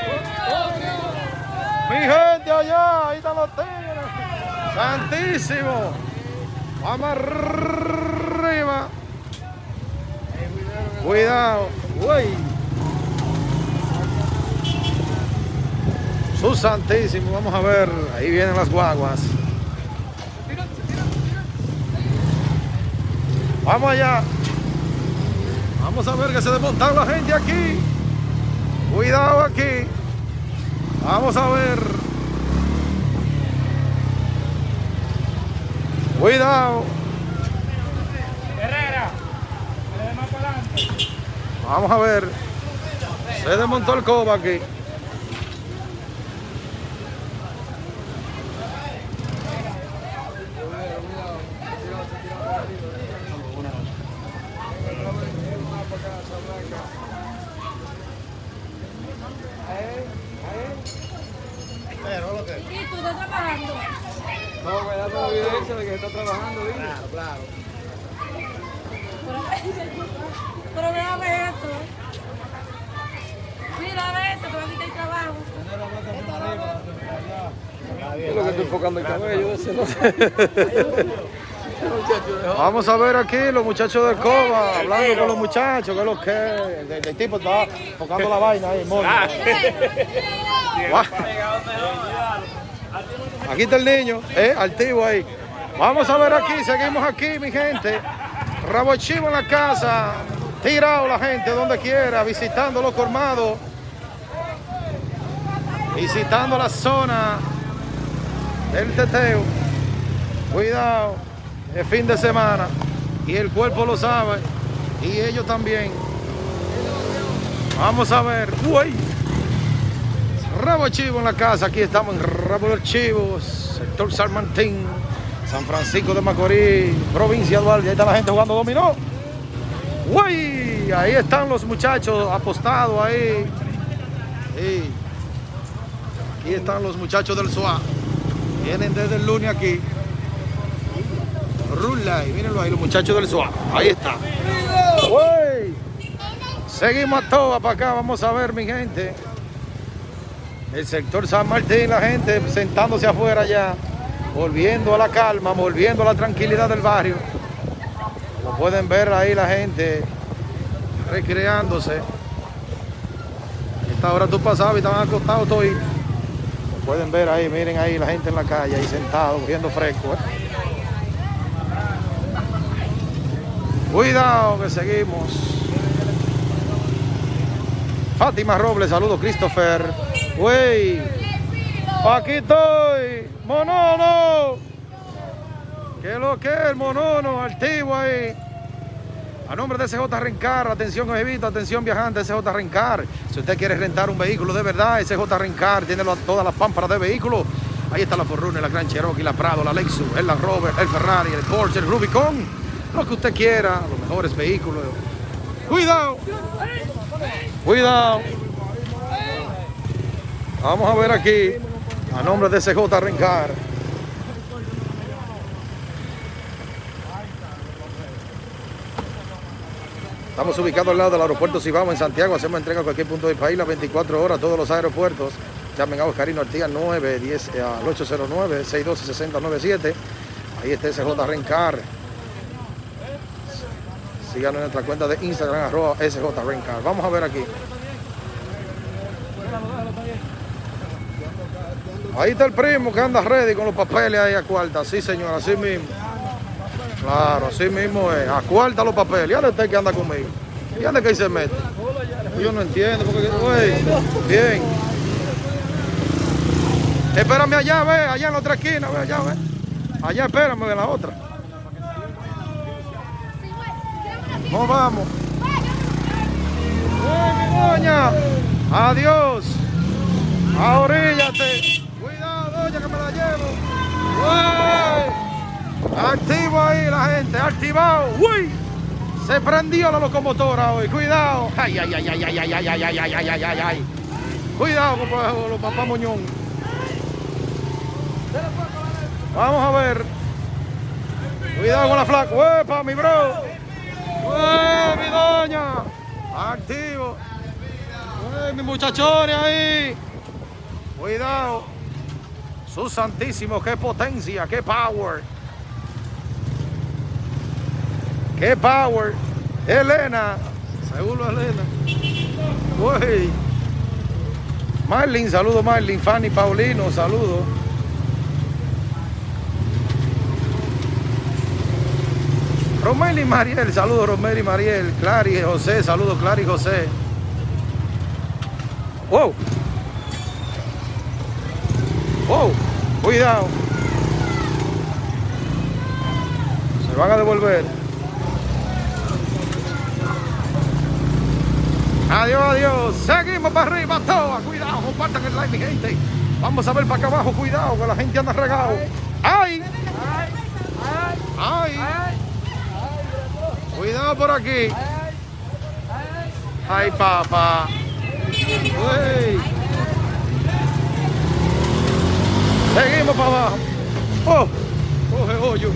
Mi gente allá, ahí están los tigres. ¡Santísimo! Vamos arriba. Cuidado. Uy. Su santísimo, vamos a ver. Ahí vienen las guaguas. Vamos allá. Vamos a ver que se desmonta la gente aquí. Cuidado aquí. Vamos a ver. Cuidado. Herrera, más para adelante. Vamos a ver. Se desmontó el coba aquí. ¿Y tú estás trabajando? No, me da la evidencia de que está trabajando. Claro. Pero déjame esto. Mira esto, que va a quitar el trabajo. Es lo que estoy enfocando el cabello, ese no sé. Vamos a ver aquí los muchachos del coba, hablando con los muchachos, que es lo que el tipo está enfocando la vaina ahí, mono. Aquí está el niño, altivo ahí. Vamos a ver aquí, seguimos aquí, mi gente. Rabo chivo en la casa, tirado la gente donde quiera, visitando los colmados, visitando la zona del teteo. Cuidado, es fin de semana y el cuerpo lo sabe y ellos también. Vamos a ver. Uy. Rabo Chivo en la casa, aquí estamos en Rabo del Chivo, sector San Martín, San Francisco de Macorís, provincia de Duarte. Ahí está la gente jugando dominó. Uy, ahí están los muchachos apostados ahí. Sí. Aquí están los muchachos del SOA. Vienen desde el lunes aquí. Rula, y mírenlo ahí, los muchachos del SOA. Ahí está. Uy. Seguimos a toda para acá, vamos a ver, mi gente. El sector San Martín, la gente sentándose afuera ya, volviendo a la calma, volviendo a la tranquilidad del barrio. Como pueden ver ahí la gente recreándose. A esta hora tú pasabas y estaban acostados todos. Como pueden ver ahí, miren ahí la gente en la calle, ahí sentado, cogiendo fresco. Cuidado que seguimos. Fátima Robles, saludos Christopher. Güey, aquí estoy, monono. ¿Qué es lo que es el monono? Altivo ahí. A nombre de SJ Rencar, atención evita, atención viajante, SJ Rencar. Si usted quiere rentar un vehículo de verdad, SJ Rencar tiene todas las pámparas de vehículos. Ahí está la Forerunner, la Gran Cherokee, la Prado, la Lexus, el Land Rover, el Ferrari, el Porsche, el Rubicon. Lo que usted quiera, los mejores vehículos. Cuidado. Cuidado. Vamos a ver aquí, a nombre de CJ Rencar. Estamos ubicados al lado del aeropuerto Cibao en Santiago. Hacemos entrega a cualquier punto del país, las 24 horas, todos los aeropuertos. Llamen a Oscarino Ortiz al 910 al 809-612-6097. Ahí está CJ Rencar. Síganos en nuestra cuenta de Instagram, @SJ Rencar. Vamos a ver aquí. Ahí está el primo que anda ready con los papeles ahí a cuarta. Sí, señor, así mismo. Claro, así mismo es. A cuarta los papeles. ¿Y dónde está el que anda conmigo? ¿Y dónde que ahí se mete? Yo no entiendo. Porque, bien. Espérame allá, ve. Allá en la otra esquina, ve allá, ve. Allá espérame en la otra. No vamos. Mi doña. Adiós. Ahoríllate. Cuidado, doña, que me la llevo. ¡Uy! Activo ahí la gente, activado. ¡Uy! Se prendió la locomotora hoy. Cuidado. Ay, ay, ay, ay, ay, ay, ay, ay, ay, ay, ay, ay, ay, ay. Cuidado con los papá Muñón. Vamos a ver. Cuidado con la flaca. ¡Uepa, mi bro! ¡Uy, mi doña! Activo. ¡Uy, mis muchachones ahí! Cuidado. Su santísimo, qué potencia, qué power. Qué power. Elena. Seguro Elena. Uy. Marlin, saludo Marlin. Fanny Paulino, saludo. Romeli Mariel, saludo Romeli Mariel. Clary José, saludo Clary José. Wow. Wow, cuidado. Se van a devolver. Adiós, adiós. Seguimos para arriba, todos. Cuidado, compartan el like, mi gente. Vamos a ver para acá abajo, cuidado, que la gente anda regado. ¡Ay! ¡Ay! Cuidado por aquí. ¡Ay, papá! ¡Uy! Seguimos para abajo. ¡Oh! Coge hoyo.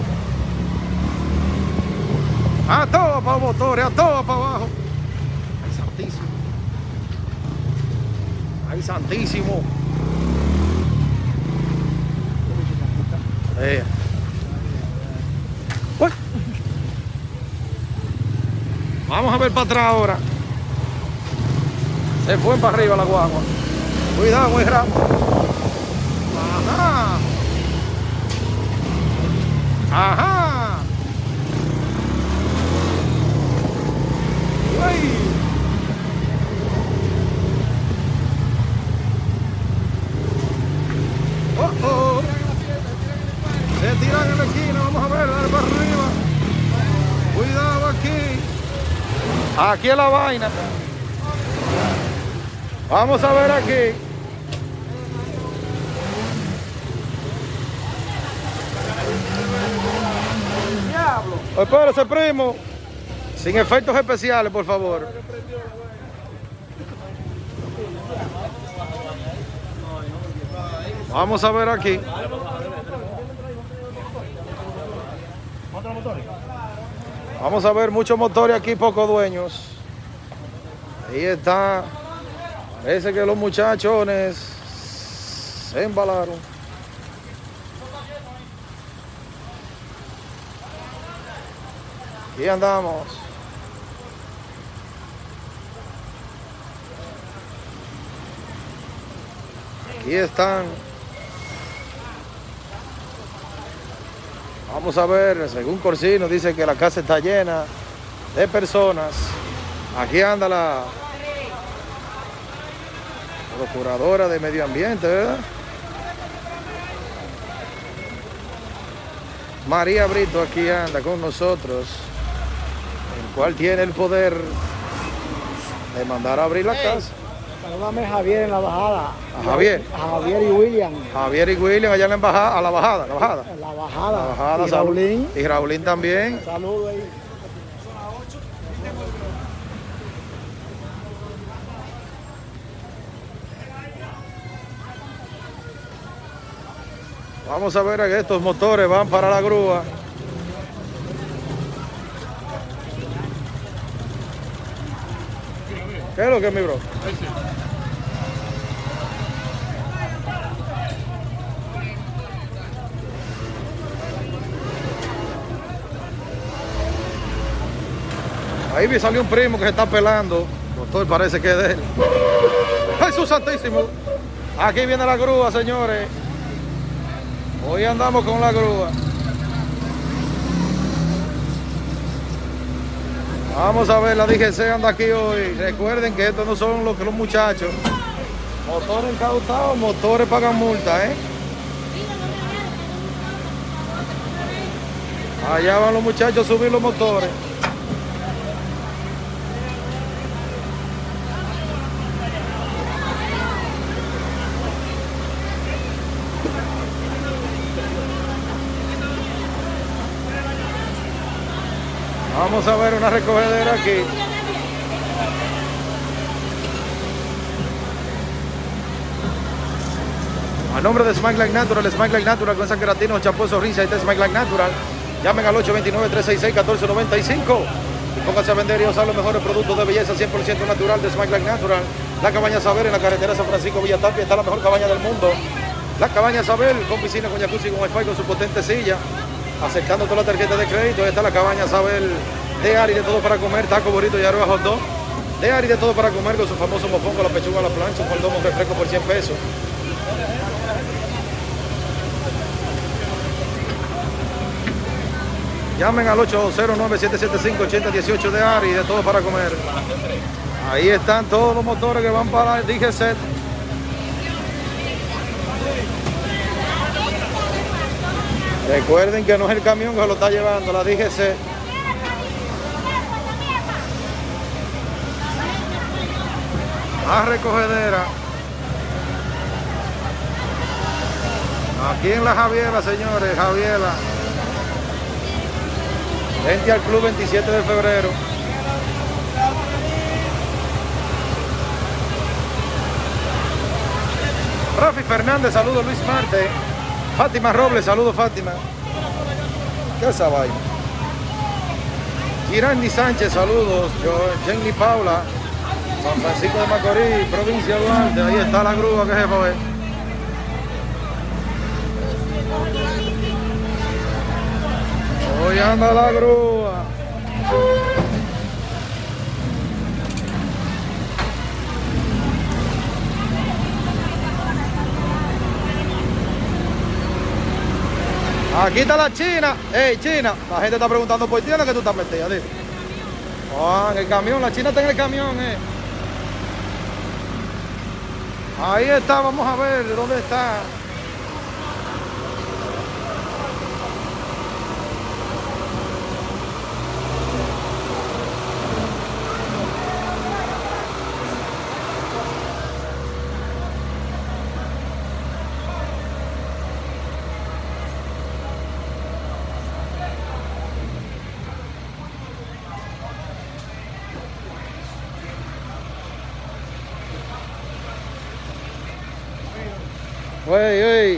A todo para motores, a todo para abajo. ¡Ay, santísimo! ¡Ay, santísimo! Uy. Vamos a ver para atrás ahora. Se fue para arriba la guagua. Cuidado, muy rápido. Ajá. Ajá. Uy. Oh, oh. Se tiran en la esquina, vamos a ver, dale para arriba. Cuidado aquí. Aquí es la vaina. Vamos a ver aquí. Espérese, primo. Sin efectos especiales, por favor. Vamos a ver aquí. Vamos a ver muchos motores aquí, pocos dueños. Ahí está. Parece que los muchachones se embalaron. Aquí andamos. Aquí están. Vamos a ver, según Corsino dice que la casa está llena de personas. Aquí anda la procuradora de medio ambiente, ¿verdad? María Brito aquí anda con nosotros, el cual tiene el poder de mandar a abrir la casa. Saludame a Javier en la bajada. ¿A Javier? A Javier y William. Javier y William allá en la embajada, a la bajada, la bajada. En la bajada. La bajada, y Raulín. Y Raulín también. Saludos ahí. Vamos a ver que estos motores van para la grúa. ¿Qué es lo que es, mi bro? Ahí me salió un primo que se está pelando. Doctor, parece que es de él. ¡Jesús santísimo! Aquí viene la grúa, señores. Hoy andamos con la grúa. Vamos a ver, la DGC anda aquí hoy. Recuerden que estos no son los muchachos. Motores incautados, motores pagan multa, ¿eh? Allá van los muchachos a subir los motores. Vamos a ver una recogedera aquí. A nombre de Smile Like Natural, con esa queratina, champú, sonrisa y de Smile Like Natural. Llamen al 829-366-1495 y pónganse a vender y usar los mejores productos de belleza 100% natural de Smile Like Natural. La Cabaña Saber en la carretera San Francisco Villa Tapia está la mejor cabaña del mundo. La Cabaña Saber con piscina, con jacuzzi, con wifi, con su potente silla, aceptando toda la tarjeta de crédito. Ahí está la Cabaña Saber de Ari, de todo para comer, taco, burrito y arroz hot dog. De Ari, de todo para comer, con su famoso mofongo, la pechuga a la plancha, un cordón, un refresco por 100 pesos. Llamen al 809-775-8018 de Ari, de todo para comer. Ahí están todos los motores que van para el DGC. Recuerden que no es el camión que lo está llevando, la DGC. A recogedera. Aquí en la Javiera, señores, Javiera. Vente al club 27 de febrero. Rafi Fernández, saludos Luis Marte. Fátima Robles, saludos Fátima. ¿Qué es esa vaina? Girandi Sánchez, saludos. Jenny Paula, San Francisco de Macorís, provincia de Duarte. Ahí está la grúa, que jefa ve. Hoy anda la grúa. Aquí está la China. Hey, China. La gente está preguntando por ti, ¿en la que tú estás metida? Dime. En el camión. La China está en el camión, Ahí está, vamos a ver dónde está. Ey.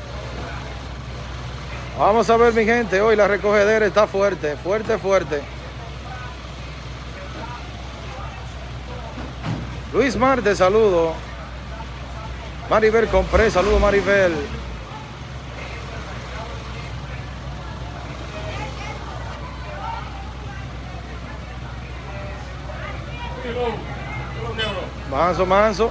Vamos a ver, mi gente, hoy la recogedera está fuerte, fuerte. Luis Marte, saludo. Maribel Compré, saludo Maribel. Manso.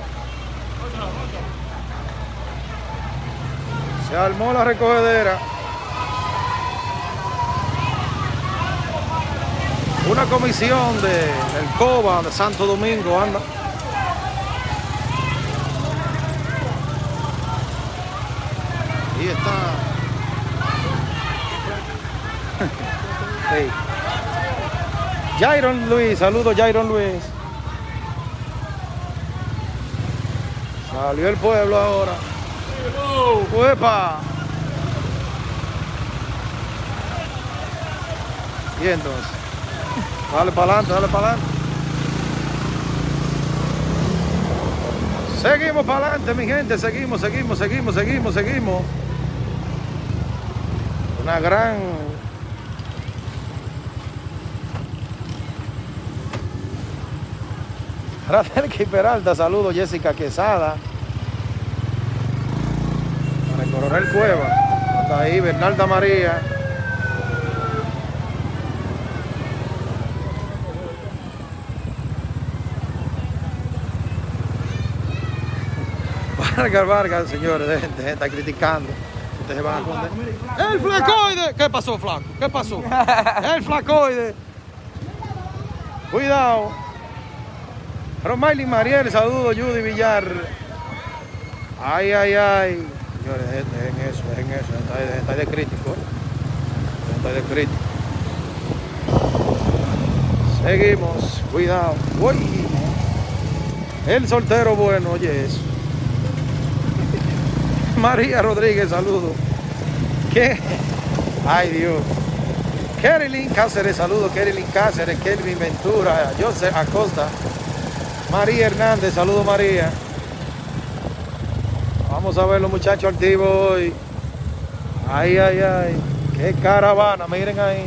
Se armó la recogedera. Una comisión del COBA de Santo Domingo anda. Ahí está. Hey. Jairon Luis, saludos Jairon Luis. Salió el pueblo ahora. ¡Uepa! Y entonces, dale para adelante. Seguimos para adelante, mi gente, seguimos. Una gran... Rafael Peralta, saludos Jessica Quesada. Para el Coronel Cueva, hasta ahí Bernalda María. Vargas, señores, dejen de estar criticando. Ustedes se van a esconder. ¡El flacoide! ¿Qué pasó, flaco? ¿Qué pasó? ¡El flacoide! Cuidado. Romaili Mariel, saludos, Judy Villar. Ay, ay, ay. Señores, dejen eso. Está de crítico. Está de crítico. Seguimos, cuidado. Uy. El soltero bueno, oye eso. María Rodríguez, saludos. ¿Qué? Ay, Dios. Kerilyn Cáceres, saludos. Kerilyn Cáceres, Kelvin Ventura, José Acosta. María Hernández, saludos, María. Vamos a ver los muchachos activos hoy. Ay, ay, ay. Qué caravana, miren ahí.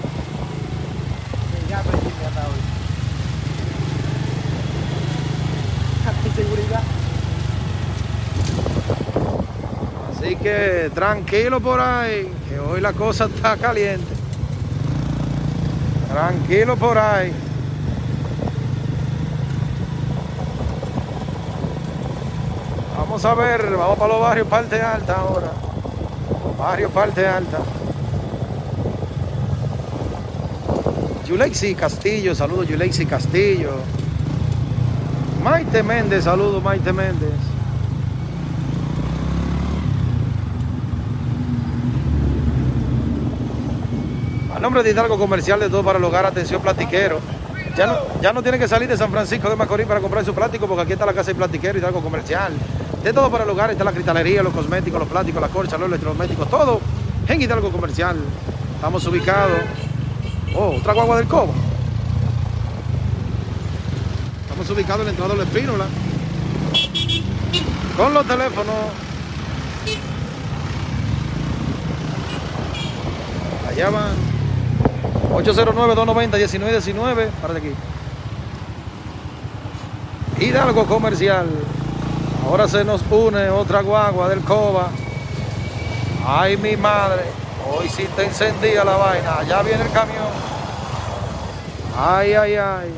Seguridad. Así que tranquilo por ahí, que hoy la cosa está caliente. Tranquilo por ahí. Vamos a ver, vamos para los barrios parte alta ahora. Barrio parte alta. Yulexi Castillo, saludos Yulexi Castillo. Maite Méndez, saludos Maite Méndez. A nombre de Hidalgo Comercial, de todo para el hogar, atención platiquero. Ya no tiene que salir de San Francisco de Macorís para comprar su plástico, porque aquí está la casa de platiquero, Hidalgo Comercial. De todo para el hogar, está la cristalería, los cosméticos, los plásticos, la corcha, los electrodomésticos, todo en Hidalgo Comercial. Estamos ubicados. Oh, otra guagua del Cobo. Estamos ubicados en la entrada de la Espínola. Con los teléfonos. Allá van. 809-290-1919. Para de aquí. Hidalgo Comercial. Ahora se nos une otra guagua del Coba. Ay, mi madre. Hoy sí te encendía la vaina. Allá viene el camión. Ay, ay, ay.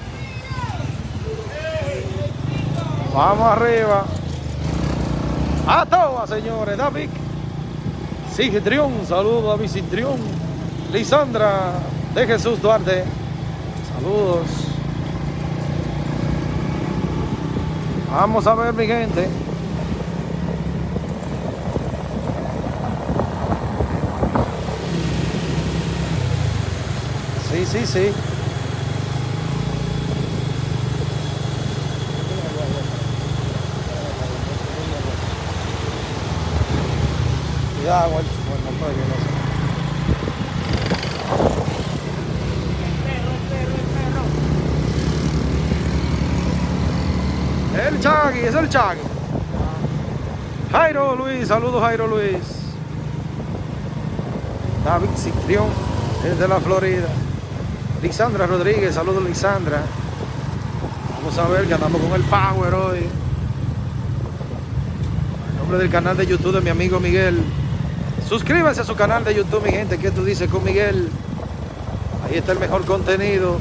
Vamos arriba. A todas, señores. David Sigtrión. Saludos, David Sigtrión. Lisandra de Jesús Duarte. Saludos. Vamos a ver, mi gente. Sí. Cuidado, bueno, no puede que no sea. El Chagui, es el Chagui. Jairo Luis, saludos Jairo Luis. David Citrión, desde la Florida. Lisandra Rodríguez, saludos Lisandra. Vamos a ver que andamos con el Power hoy. En nombre del canal de YouTube de mi amigo Miguel. Suscríbanse a su canal de YouTube, mi gente. ¿Qué tú dices con Miguel? Ahí está el mejor contenido.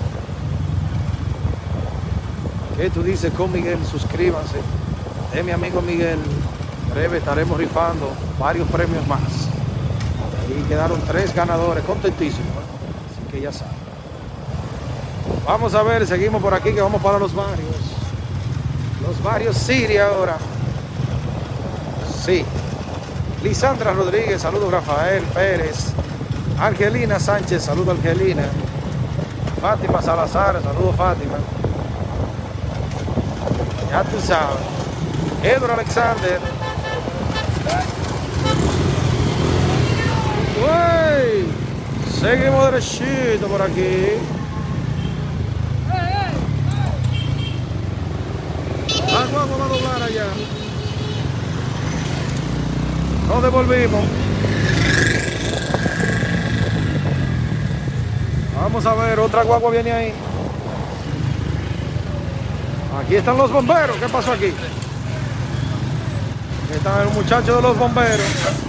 ¿Qué tú dices con Miguel? Suscríbanse. De mi amigo Miguel. En breve estaremos rifando varios premios más. Ahí quedaron 3 ganadores. Contentísimos. Así que ya saben. Vamos a ver, seguimos por aquí que vamos para los barrios. Los barrios Siria ahora. Sí. Lisandra Rodríguez, saludos Rafael Pérez. Angelina Sánchez, saludos Angelina. Fátima Salazar, saludos Fátima. Ya tú sabes. Edward Alexander. Uy, seguimos derechito por aquí. La guagua va a doblar allá. Nos devolvimos. Vamos a ver, otra guagua viene ahí. Aquí están los bomberos. ¿Qué pasó aquí? Aquí están el muchacho de los bomberos.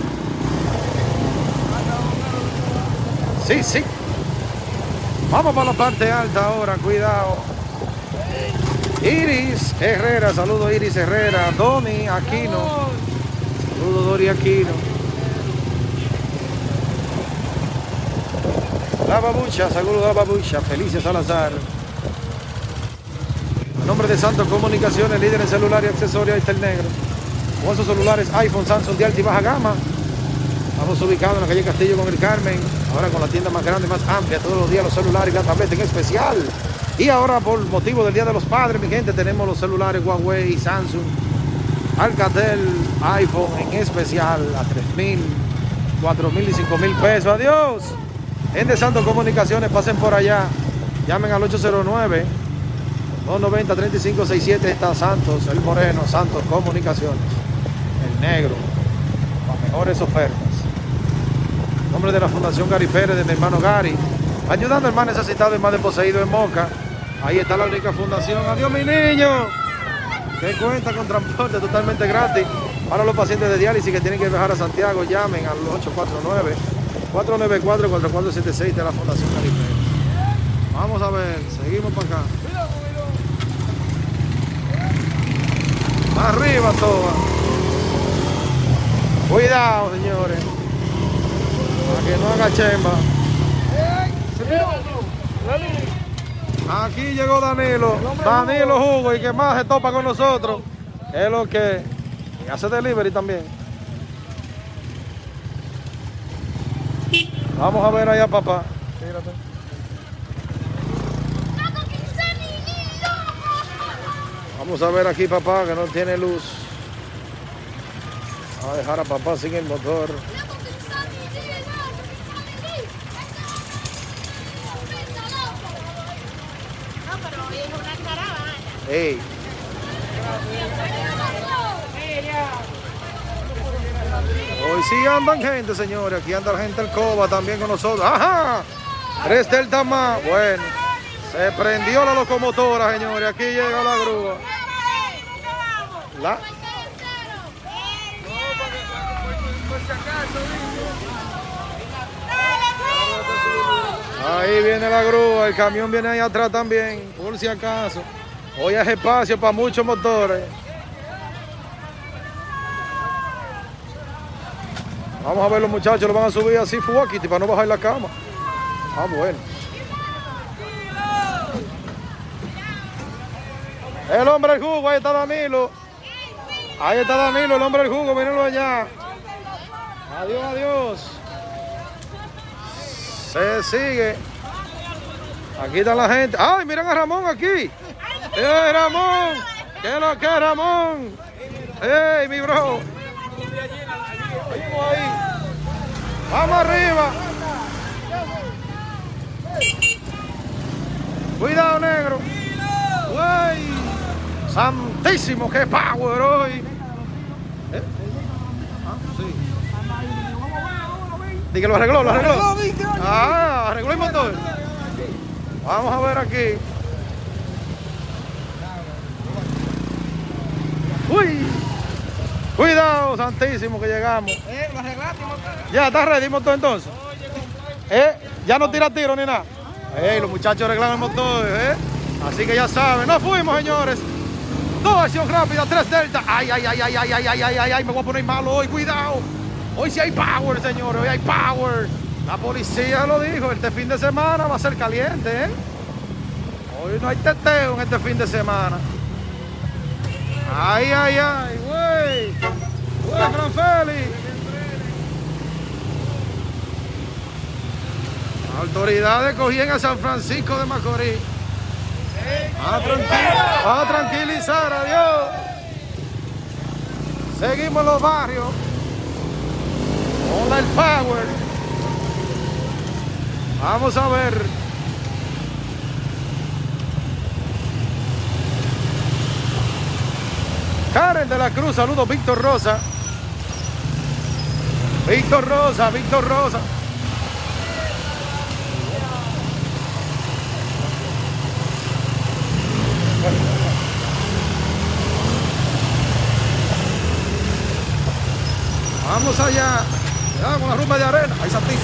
Sí. Vamos para la parte alta ahora, cuidado. Iris Herrera, saludo Iris Herrera. Doni Aquino, saludo Dori Aquino. La Babucha, saludo a Babucha. Felicia Salazar. A nombre de Santos Comunicaciones, líder en celular y accesorios, ahí está el negro. Con esos celulares iPhone, Samsung de alta y baja gama. Estamos ubicados en la calle Castillo con el Carmen. Ahora con la tienda más grande, más amplia, todos los días los celulares y la tableta en especial. Y ahora por motivo del Día de los Padres, mi gente, tenemos los celulares Huawei, Samsung, Alcatel, iPhone en especial a 3.000, 4.000 y 5.000 pesos. Adiós. Gente de Santos Comunicaciones, pasen por allá. Llamen al 809-290-3567. Está Santos, el Moreno, Santos Comunicaciones. El negro, las mejores ofertas. En nombre de la Fundación Gary Pérez, de mi hermano Gary, ayudando al más necesitado y más desposeído en Moca. Ahí está la única fundación. Adiós, mi niño, que cuenta con transporte totalmente gratis para los pacientes de diálisis que tienen que viajar a Santiago. Llamen al 849-494-4476 de la Fundación Gary Pérez. Vamos a ver, seguimos para acá. Arriba toda. Cuidado, señores, para que no haga chemba. Aquí llegó Danilo Jugo, y que más se topa con nosotros. Es lo que hace delivery también. Vamos a ver allá, papá. Tírate. Vamos a ver aquí, papá, que no tiene luz. Vamos a dejar a papá sin el motor. Hey. Hoy sí andan gente, señores. Aquí anda la gente del Coba también con nosotros. ¡Ajá! 3 Delta más. Bueno, se prendió la locomotora, señores. Aquí llega la grúa. Ahí viene la grúa. El camión viene ahí atrás también, por si acaso. Hoy hay espacio para muchos motores. Vamos a ver, los muchachos lo van a subir así fuakiti para no bajar la cama. Ah, bueno. El hombre del jugo, ahí está Danilo. Ahí está Danilo, el hombre del jugo, mírenlo allá. Adiós, adiós. Se sigue. Aquí está la gente. ¡Ay, miren a Ramón aquí! Ramón! ¿Qué es lo que es, Ramón? ¡Ey, mi bro! Ahí. ¡Vamos arriba! ¡Cuidado, negro! ¡Uy! ¡Santísimo! ¡Qué power hoy! Sí. Dí que lo arregló, lo arregló. Ah, arregló el motor. Vamos a ver aquí. ¡Uy! Cuidado, santísimo, que llegamos. ¿Lo arreglaste, motor? Ya, ¿está ready el motor entonces? Ya no tira tiro ni nada. Los muchachos arreglan el motor, Así que ya saben, nos fuimos, señores. 2 acción rápida, 3 Delta. Ay, me voy a poner malo hoy, cuidado. Hoy sí hay power, señores, hoy hay power. La policía lo dijo, este fin de semana va a ser caliente, Hoy no hay teteo en este fin de semana. Ay, güey. Gran Félix. Autoridades cogían a San Francisco de Macorís. A tranquilizar, adiós. Seguimos en los barrios. Hola el power. Vamos a ver. Karen de la Cruz, saludos. Víctor Rosa. Víctor Rosa. Vamos allá. Ya, con la rumba de arena. Ahí santísimo.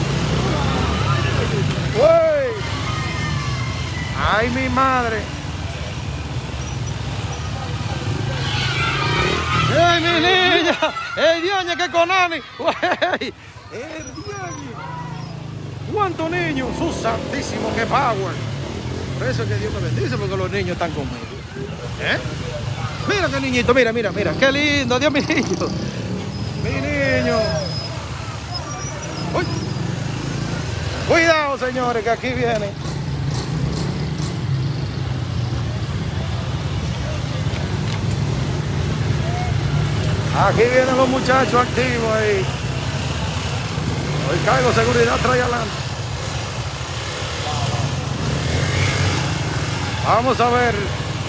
¡Uy! ¡Ay, mi madre! ¡Ey, diañe, que conani! ¡Ey, diañe! ¿Cuántos niños? ¡Su santísimo, qué power! Por eso es que Dios me bendice, porque los niños están conmigo. ¿Eh? Mira qué niñito, mira, mira, mira. ¡Qué lindo! ¡Dios, mi niño! ¡Mi niño! ¡Uy! Cuidado, señores, que aquí viene. Aquí vienen los muchachos activos ahí. Hoy caigo, seguridad trae adelante. Vamos a ver.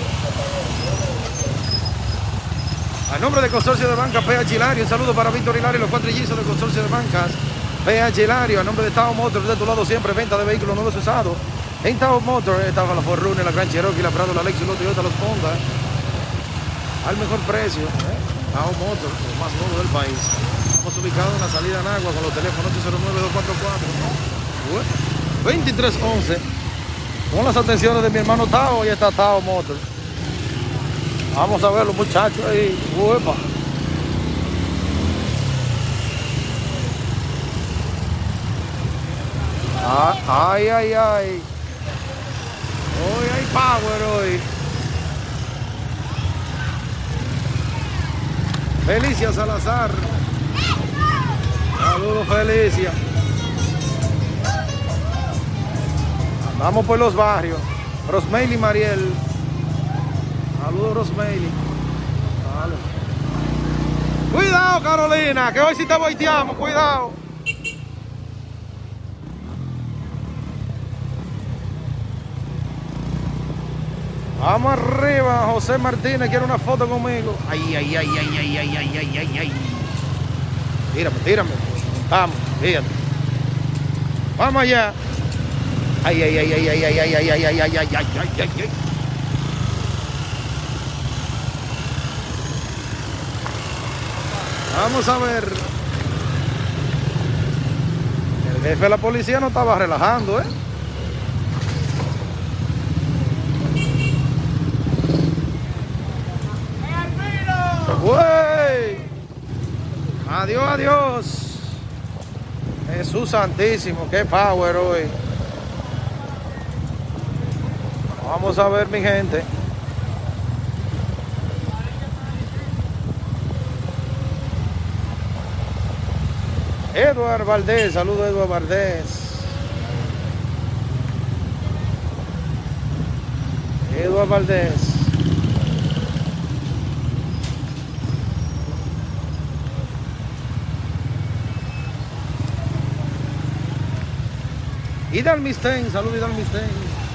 A nombre del Consorcio de Bancas PH Hilario, un saludo para Víctor Hilario y los cuatrillizos del Consorcio de Bancas PH Hilario. A nombre de Tao Motors, de tu lado siempre, venta de vehículos nuevos usados. En Tao Motors estaba la Forerunner, la Gran Cherokee, la Prado, la Lexus, los Toyota, los Honda. Al mejor precio. Tao Motors, el más nuevo del país. Estamos ubicados en la salida en Agua con los teléfonos 809-244-2311. Con las atenciones de mi hermano Tao, y está Tao Motors. Vamos a ver los muchachos ahí. ¡Uepa! ¡Ay, ay, ay! Hoy hay power hoy. Felicia Salazar. Saludos, Felicia. Andamos por los barrios. Rosmeili Mariel. Saludos, Rosmeili. Vale. Cuidado, Carolina, que hoy sí te volteamos. Cuidado. Vamos arriba, José Martínez quiere una foto conmigo. Ay, ay, ay, ay, ay, ay, ay, ay, ay, ay. Tírame, tírame. Vamos, fíjate. Vamos allá. Ay, ay, ay, ay, ay, ay, ay, ay, ay, ay, ay, ay, ay, ay, ay, ay. Vamos a ver. El jefe de la policía no estaba relajando, ¿eh? ¡Uey! Adiós, adiós. Jesús santísimo, qué power hoy. Vamos a ver, mi gente. Eduardo Valdés, saludos Eduardo Valdés. Eduardo Valdés. Y Dalmistén, saludos y Dalmistén.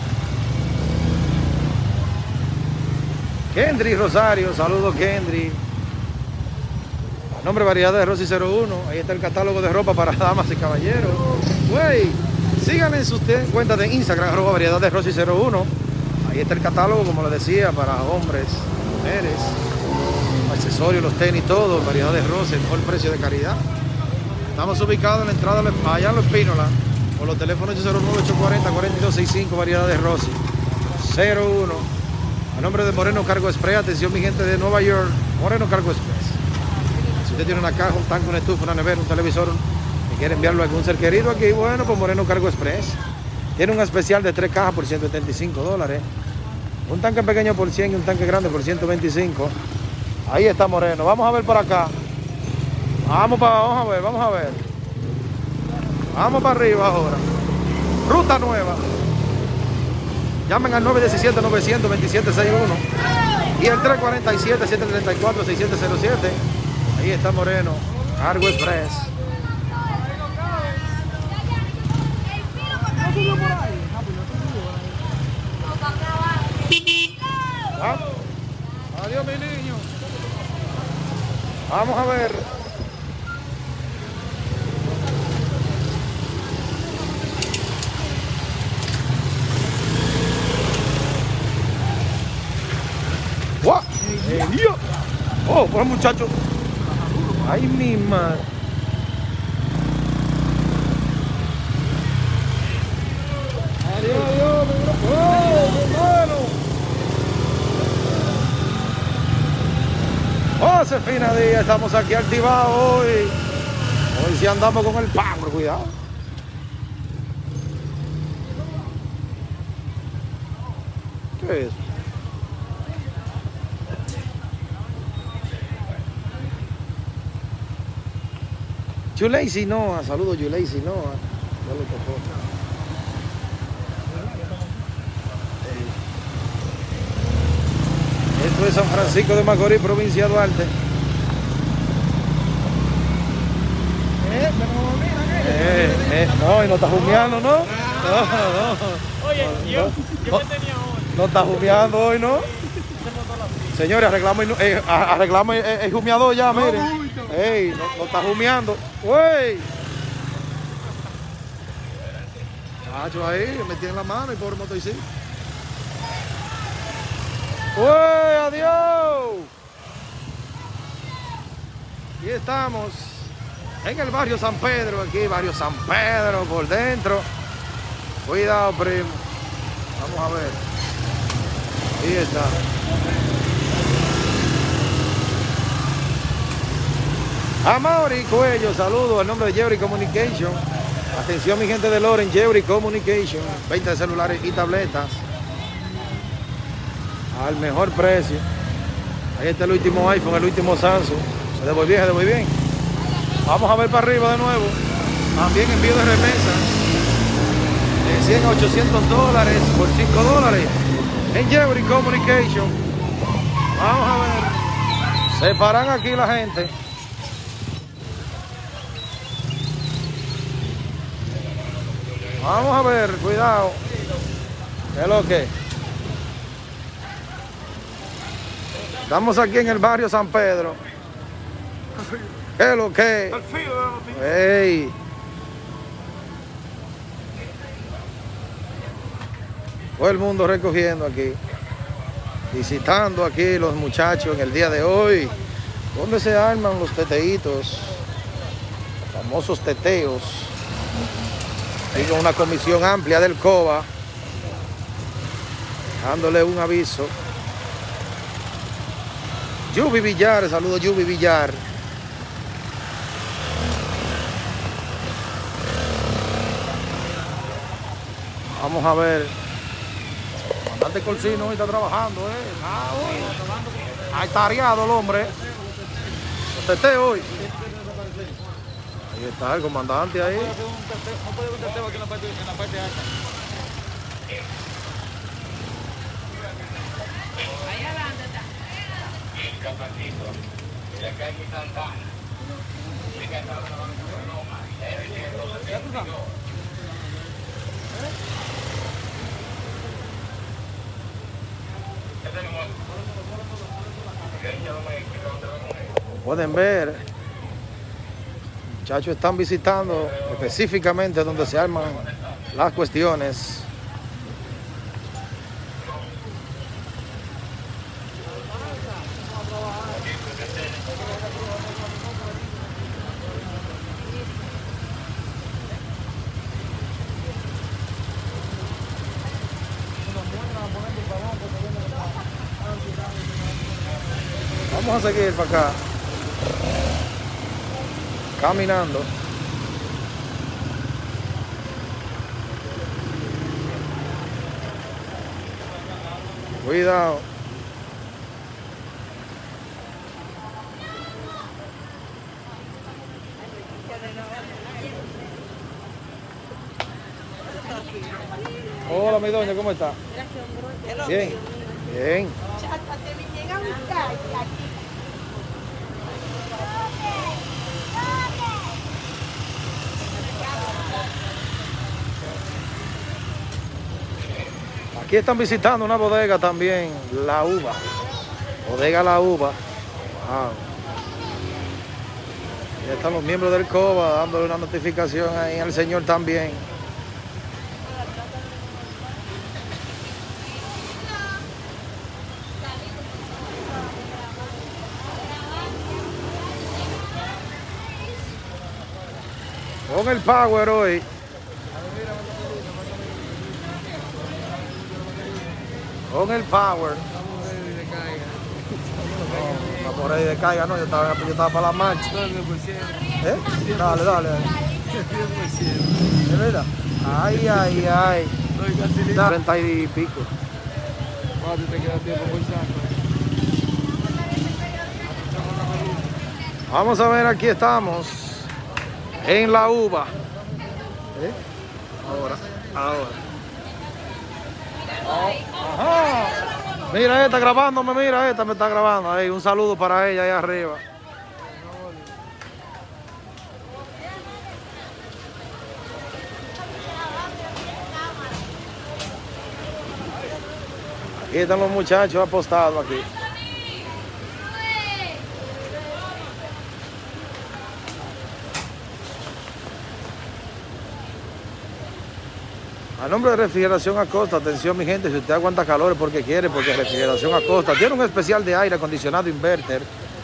Kendry Rosario, saludos Kendry. Nombre Variedad de Rosy 01. Ahí está el catálogo de ropa para damas y caballeros. Güey, síganme en su cuenta de Instagram, @Variedad de Rosy 01. Ahí está el catálogo, como les decía, para hombres, mujeres, accesorios, los tenis, todo. Variedad de Rosy, el mejor precio de calidad. Estamos ubicados en la entrada allá en Los Pínola. Por los teléfonos 809-840-4265, Variedad de Rosy 01. A nombre de Moreno Cargo Express, atención mi gente de Nueva York, Moreno Cargo Express. Si usted tiene una caja, un tanque, una estufa, una nevera, un televisor y quiere enviarlo a algún ser querido aquí, bueno, pues Moreno Cargo Express. Tiene un especial de 3 cajas por $175. Un tanque pequeño por 100 y un tanque grande por 125. Ahí está Moreno. Vamos a ver por acá. Vamos a ver, vamos a ver. Vamos para arriba ahora. Ruta nueva. Llamen al 917-900-2761 y el 347-734-6707. Ahí está Moreno Cargo Express. Adiós, mi niño. Vamos a ver. ¡Guau! ¡Oh, pues muchacho! ¡Ay, mi madre! ¡Adiós, adiós! ¡Oh, hermano! ¡Oh, Josefina Díaz, estamos aquí activados hoy. Hoy sí andamos con el power, cuidado. ¿Qué es? Yuleisi Noah, saludos Yuleisi Noah. Ya lo tocó. Esto es San Francisco de Macorís, provincia de Duarte. No, y no está humeando, ¿no? No. Oye, yo me tenía hoy. No está humeando hoy, ¿no? Señores, arreglamos el humeador ya, miren. Ey, no está humeando. ¡Wey! Nacho ahí, me tiene la mano y pobre motorcito. ¡Wey! ¡Adiós! Aquí estamos en el barrio San Pedro, aquí, barrio San Pedro por dentro. Cuidado, primo. Vamos a ver. Ahí está. Amaury Cuello, saludos al nombre de Jewry Communication. Atención mi gente de Loren, Jewry Communication. 20 celulares y tabletas al mejor precio. Ahí está el último iPhone, el último Samsung. Se devolvió bien. Vamos a ver para arriba de nuevo. También envío de remesa de 100 a 800 dólares por 5 dólares en Jewry Communication. Vamos a ver. Se paran aquí la gente. Vamos a ver, cuidado. ¿Qué es lo que? Estamos aquí en el barrio San Pedro. ¿Qué es lo que? ¡Ey! Todo el mundo recogiendo aquí. Visitando aquí los muchachos en el día de hoy. ¿Dónde se arman los teteitos? Los famosos teteos. Y con una comisión amplia del COBA. Dándole un aviso. Yubi Villar, saludos Yubi Villar. Vamos a ver. Comandante Corsino hoy está trabajando, Ahí está areado el hombre. Lo teteo hoy. Ahí está el comandante ahí. No puede haber un teteo aquí en la parte alta. Ahí adelante está. Pueden ver, muchachos están visitando específicamente donde se arman las cuestiones. Vamos a seguir para acá, caminando. Cuidado. Hola, mi doña, ¿cómo está? Bien, bien. Aquí están visitando una bodega también, La Uva. Bodega La Uva. Wow. Ya están los miembros del COBA dándole una notificación ahí al señor también. Con el power hoy. Con el power. No por ahí descarga, no, yo estaba para la marcha. ¿Eh? Dale, dale. ¿Es verdad? Ay, ay, ay. 30 y pico. Te queda tiempo muy santo. Vamos a ver, aquí estamos. En la uva. ¿Eh? Ahora. Ajá. Mira esta grabándome, mira esta me está grabando. Ahí, un saludo para ella ahí arriba. Aquí están los muchachos apostados aquí. A nombre de Refrigeración Acosta, atención mi gente, si usted aguanta calor es porque quiere, porque Refrigeración Acosta tiene un especial de aire acondicionado inverter,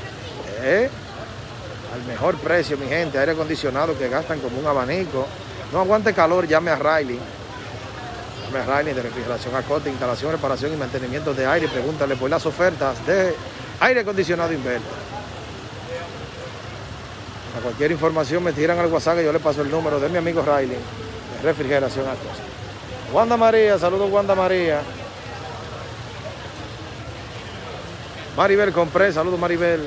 al mejor precio mi gente, aire acondicionado que gastan como un abanico. No aguante calor, llame a Riley. Llame a Riley de Refrigeración Acosta, instalación, reparación y mantenimiento de aire. Pregúntale por las ofertas de aire acondicionado inverter. A cualquier información me tiran al WhatsApp y yo le paso el número de mi amigo Riley de Refrigeración Acosta. Wanda María, saludos Wanda María. Maribel Compré, saludos Maribel.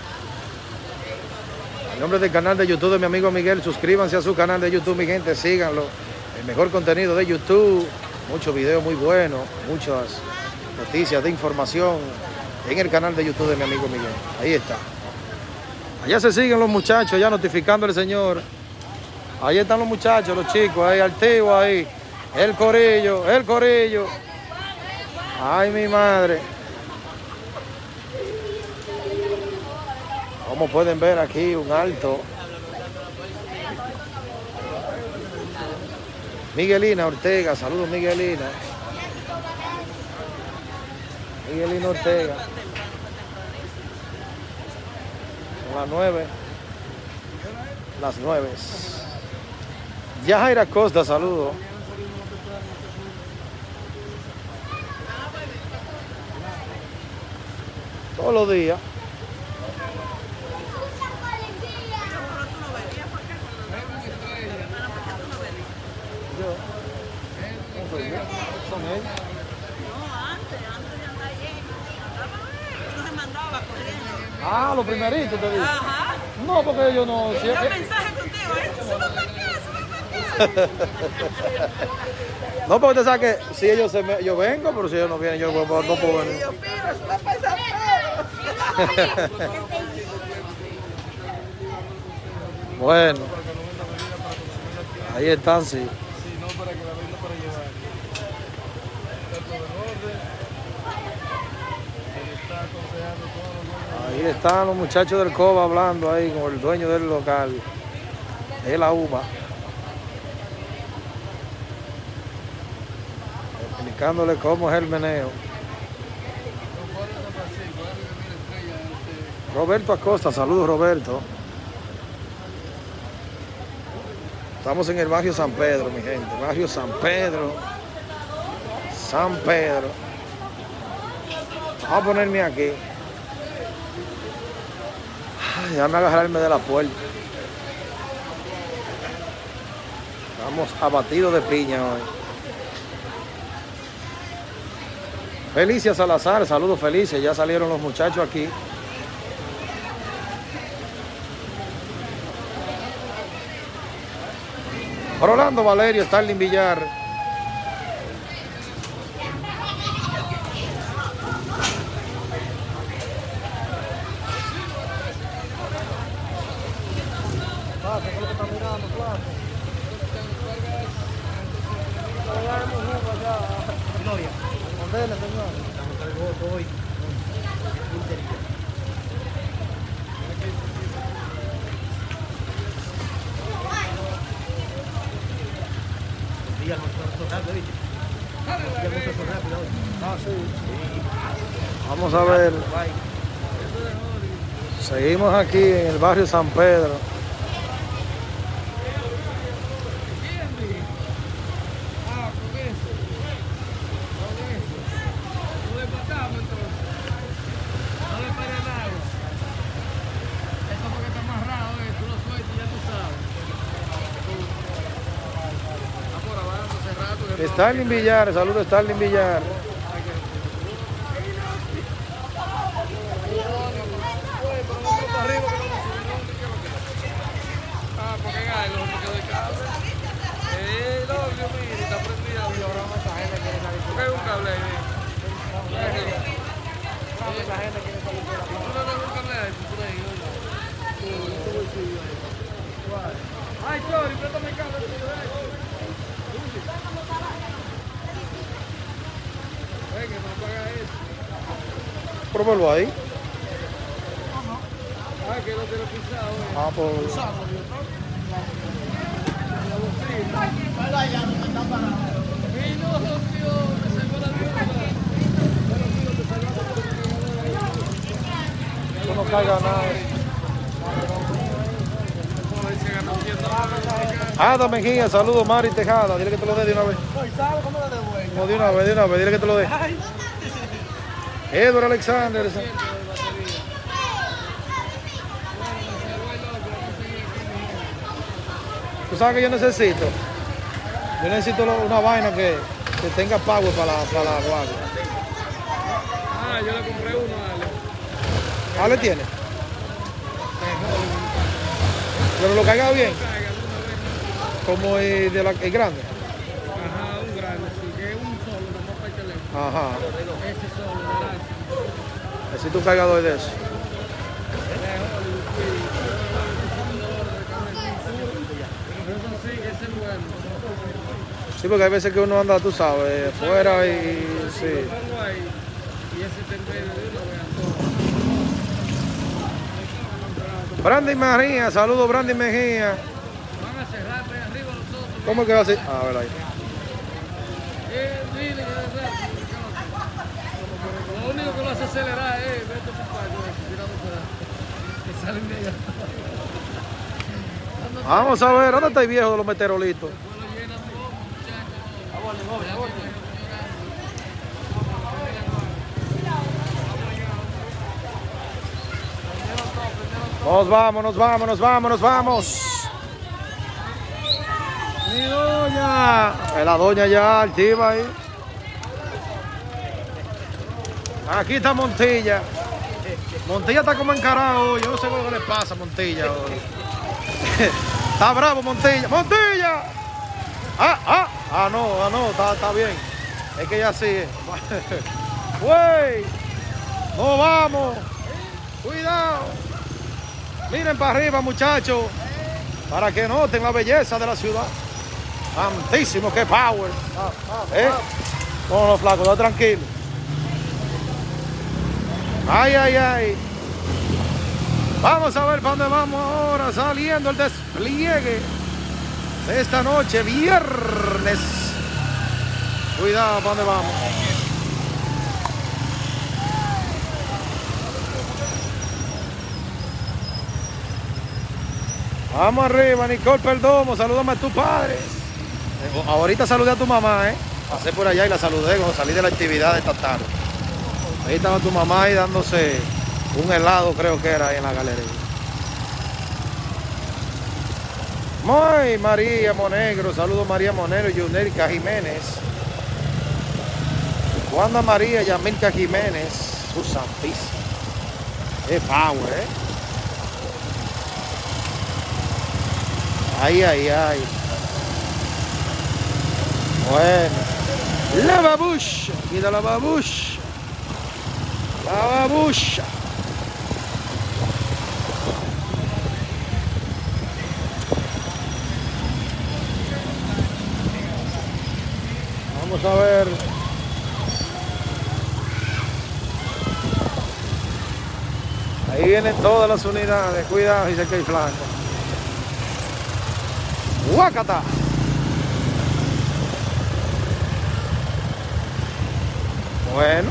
En nombre del canal de YouTube de mi amigo Miguel, suscríbanse a su canal de YouTube, mi gente, síganlo. El mejor contenido de YouTube, muchos videos muy buenos, muchas noticias de información en el canal de YouTube de mi amigo Miguel. Ahí está. Allá se siguen los muchachos, ya notificando al Señor. Ahí están los muchachos, los chicos, ahí activos ahí. El corillo, el corillo. Ay, mi madre. Como pueden ver aquí, un alto. Miguelina Ortega, saludos Miguelina. Miguelina Ortega. Son las 9. Las 9. Yajaira Costa, saludos. Todos los días. Ah, los primeritos te digo. Ajá. No, porque yo no. Yo mensaje contigo, sube para acá. No, porque usted sabe que si ellos yo vengo, pero si ellos no vienen, yo no puedo venir. Yo pido, sube para esa Bueno, ahí están, sí. Sí, no para que la venda para llevar. Está todo en orden. Se está aconsejando todo, ¿no? Ahí están los muchachos del COBA hablando ahí con el dueño del local, de la UBA. Explicándole cómo es el meneo. Roberto Acosta, saludos Roberto. Estamos en el barrio San Pedro, mi gente. Barrio San Pedro. San Pedro. Vamos a ponerme aquí. Ay, déjame agarrarme de la puerta. Estamos abatidos de piña hoy. Felicia Salazar, saludos Felicia. Ya salieron los muchachos aquí. Rolando Valerio, Starling Villar. Vamos a ver. Seguimos aquí en el barrio San Pedro. Starling Villar, saludos Starling Villar. Ay, sorry, préstame el cable. Que no paga eso. Pruébalo ahí. Ah, que no te lo he pisado. Ah, pues. Tú no caigas nada. Ada Mejía, saludos Mari Tejada, dile que te lo dé de una vez. No, de una vez, dile que te lo dé. Edward Alexander. Tú sabes que yo necesito una vaina que tenga power para la guagua. Ah, yo le compré uno a Ale. ¿Ale tiene? Pero lo caiga bien. Como el grande. Ajá, un grande, sí, que es un solo, nomás para el teléfono. Ajá. Ese solo, gracias. Necesito un cargador de eso. Sí, porque hay veces que uno anda, tú sabes, fuera y sí. Brandy María, saludos Brandy Mejía. Van a cerrar arriba nosotros. ¿Cómo es que va a ser? A ver ahí. Lo único que lo hace acelerar es vete por payo, que salen de allá. Vamos a ver, ¿dónde está el viejo de los meteorolitos? Nos vamos. Mi doña. La doña ya activa ahí. Aquí está Montilla. Montilla está como encarado hoy. Yo no sé lo que le pasa a Montilla hoy. Está bravo Montilla. ¡Montilla! No, está bien. Es que ya sigue. ¡Güey! ¡No vamos! ¡Cuidado! Miren para arriba, muchachos. Para que noten la belleza de la ciudad. Santísimo, qué power. No, flaco, está tranquilo. Ay. Vamos a ver para dónde vamos ahora, saliendo el despliegue de esta noche, viernes. Cuidado, ¿para dónde vamos? Vamos arriba, Nicole Perdomo, salúdame a tu padre. Ahorita saludé a tu mamá, Pasé por allá y la saludé cuando salí de la actividad de esta tarde. Ahí estaba tu mamá ahí dándose un helado, creo que era ahí en la galería. Muy María Monegro, saludos María Monegro, Yunerica Jiménez. Wanda María, Yamilca Jiménez, su santísima. Es power, Ay. Bueno. La babucha, mira la babucha. La babucha. Vamos a ver. Ahí vienen todas las unidades. Cuidado, dice que hay flanco. ¡Guácata! Bueno.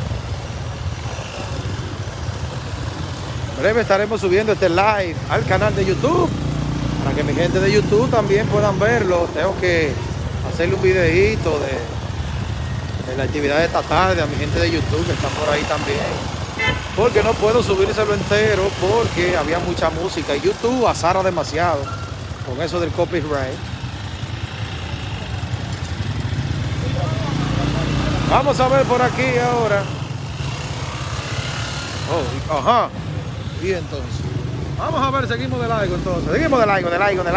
En breve estaremos subiendo este live al canal de YouTube. Para que mi gente de YouTube también puedan verlo. Tengo que hacerle un videíto de la actividad de esta tarde a mi gente de YouTube que está por ahí también. Porque no puedo subírselo entero porque había mucha música. Y YouTube azara demasiado con eso del copyright. Vamos a ver por aquí ahora. Oh, ajá. Y entonces. Vamos a ver, seguimos de largo entonces. Seguimos de largo.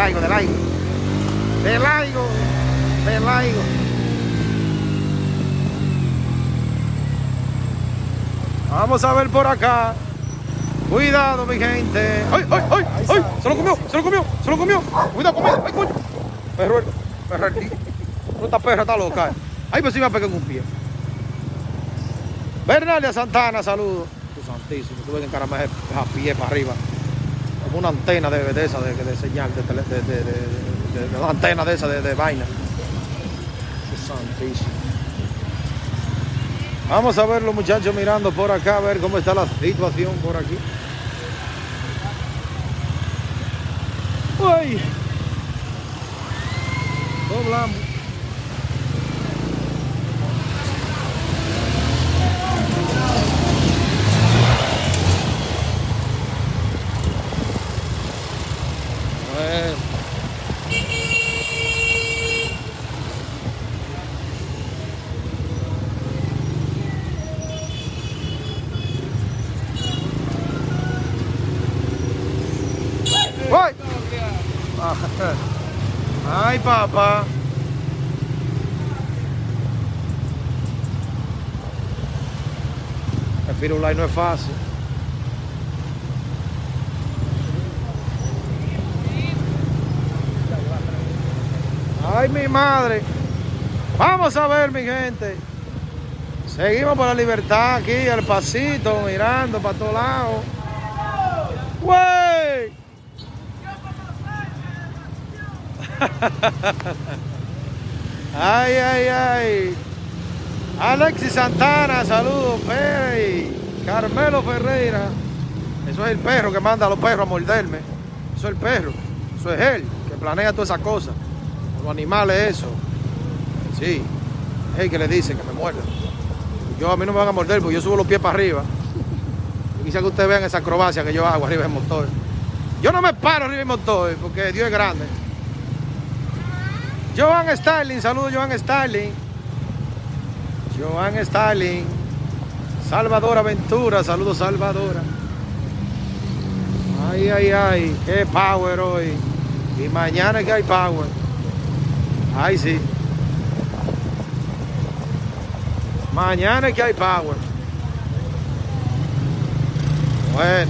Vamos a ver por acá. Cuidado, mi gente. ¡Ay! Se lo comió. Cuidado conmigo. ¡Ay, coño! Perro. Esta perra está loca. Ay, pues sí me pegó en un pie. Bernalia Santana, saludos. Tu santísimo, tuve que encararme a pie para arriba. Como una antena de esa de señal, de una antena de esa de vaina. Tu santísimo. Vamos a ver los muchachos mirando por acá, a ver cómo está la situación por aquí. ¡Uy! Doblamos. ¡Ay! ¡Ay, papá! El Firulais no es fácil. ¡Ay, mi madre! Vamos a ver, mi gente. Seguimos por la libertad aquí, al pasito, mirando para todos lados. ¡Güey! Ay. Alexis Santana, saludos, Pérez. Carmelo Ferreira. Eso es el perro que manda a los perros a morderme. Eso es el perro. Eso es él que planea todas esas cosas. Los animales, eso. Sí. Es el que le dice que me muerdan. A mí no me van a morder porque yo subo los pies para arriba. Y quizá que ustedes vean esa acrobacia que yo hago arriba del motor. Yo no me paro arriba del motor porque Dios es grande. Joan Starling, saludos Joan Starling. Salvador Aventura, saludos Salvadora. Ay, qué power hoy. Y mañana es que hay power. Ay, sí. Mañana es que hay power. Bueno.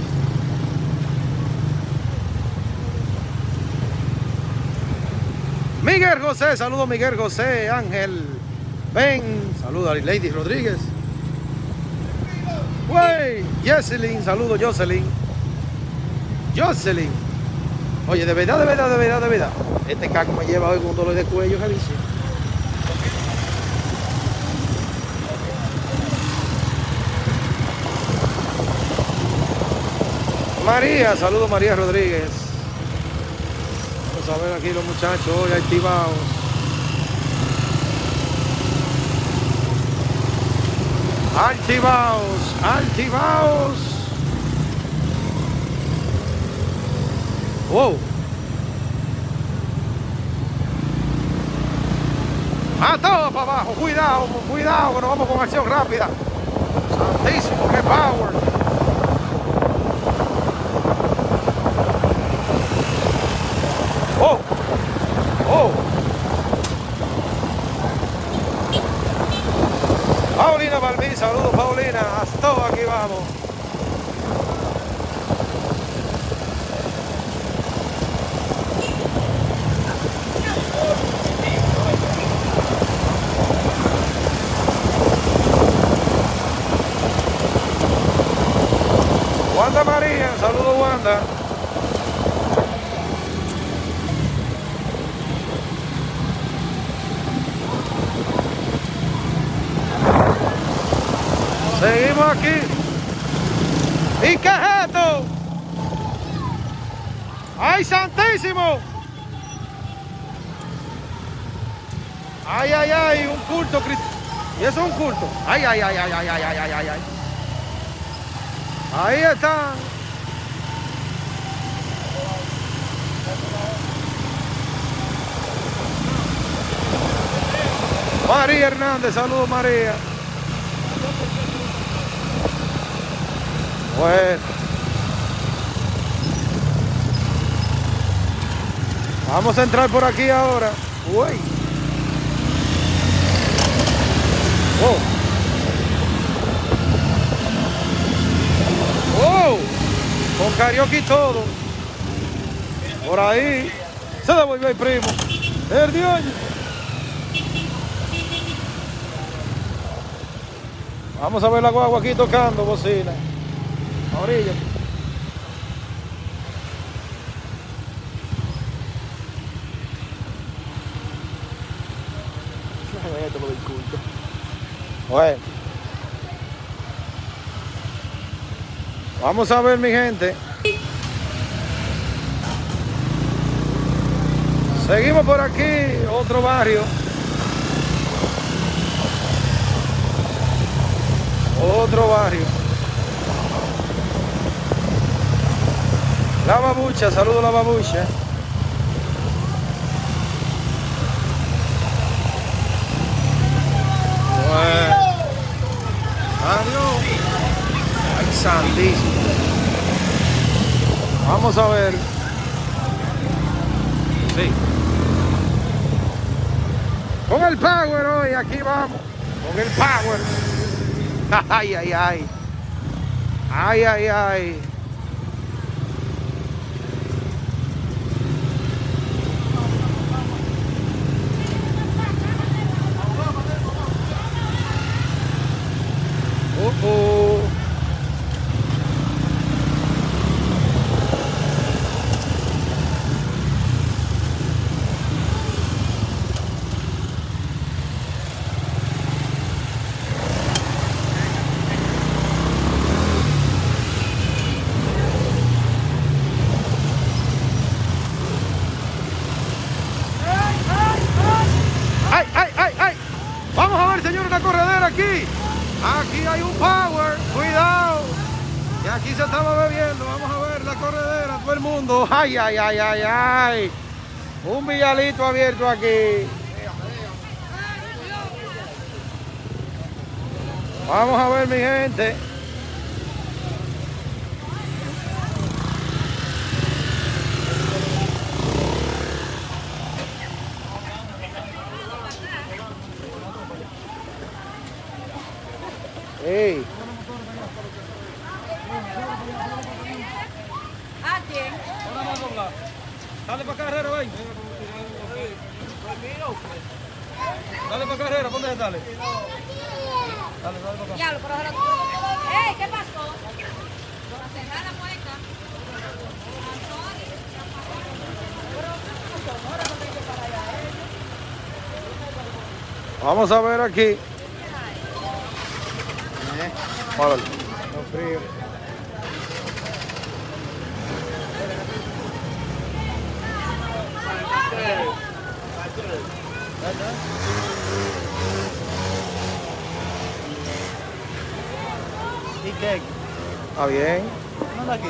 Miguel José, saludos Miguel José, Ángel, Ben, saludos a Lady Rodríguez. Wey, Jocelyn, saludos Jocelyn. Oye, de verdad. Este caco me lleva hoy con un dolor de cuello, Jalisco. María, saludos María Rodríguez. Vamos a ver aquí los muchachos hoy activados. Activados. Wow. A todo para abajo, cuidado, que nos vamos con acción rápida. Santísimo, qué power. Oh. Paulina Balbí, saludos Paulina, hasta aquí vamos. Wanda María, saludos Wanda. Seguimos aquí. ¿Y qué es esto? ¡Ay, santísimo! Ay, un culto cristiano. Y eso es un culto. Ay. Ahí están. María Hernández, saludos María. Bueno. Vamos a entrar por aquí ahora. Uy. Oh. Oh. Con karaoke y todo. Por ahí. Se devolvió el primo. El Dios. Vamos a ver la guagua aquí tocando bocina. A orilla. Bueno. Vamos a ver, mi gente. Seguimos por aquí, otro barrio. Otro barrio. La Babucha, saludo a la Babucha. Bueno. Adiós. Ay, santísimo. Vamos a ver. Sí. Con el power hoy, aquí vamos. Con el power. Ay, ay, ay. Ay, ay, ay. Ay, ay, ay, ay. Vamos a ver, señor, una corredera aquí. Aquí hay un power, cuidado. Y aquí se estaba bebiendo. Vamos a ver la corredera, todo el mundo. Ay, ay, ay, ay, ay. Un villalito abierto aquí. Vamos a ver, mi gente. Hey. ¿A quién? Dale para carrera, ven. Dale para carrera, ¿dónde es? Dale. Dale para acá. Diablo, pero ahora tú. ¡Ey! ¿Qué pasó? Para cerrar la puerta. Vamos a ver aquí. Órale. Lo frío. ¿Y qué? Está bien. ¿No de aquí?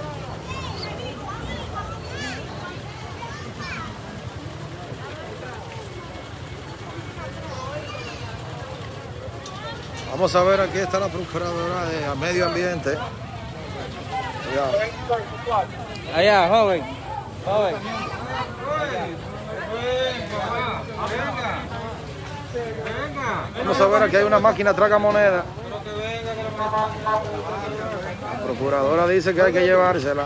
Vamos a ver, aquí está la procuradora de medio ambiente. Cuidado. Allá, joven. Joven. Vamos a ver, aquí hay una máquina tragamoneda. La procuradora dice que hay que llevársela.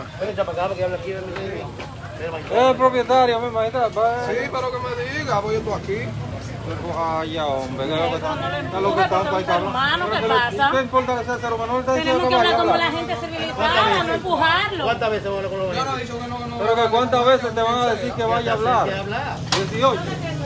Es el propietario, mi maestra. Sí, pero que me diga, voy yo aquí. Ay, hombre, que está lo que Mujer, tanto hay, cabrón. hermano, ¿qué pasa? ¿Qué importa que sea ser humano? Está Tenemos diciendo que hablar como vaya a la gente civilizada, no empujarlo. ¿Cuántas veces vos con los Ya no ha dicho que no, que no. Pero que cuántas veces te van a decir que vaya a hablar. 18.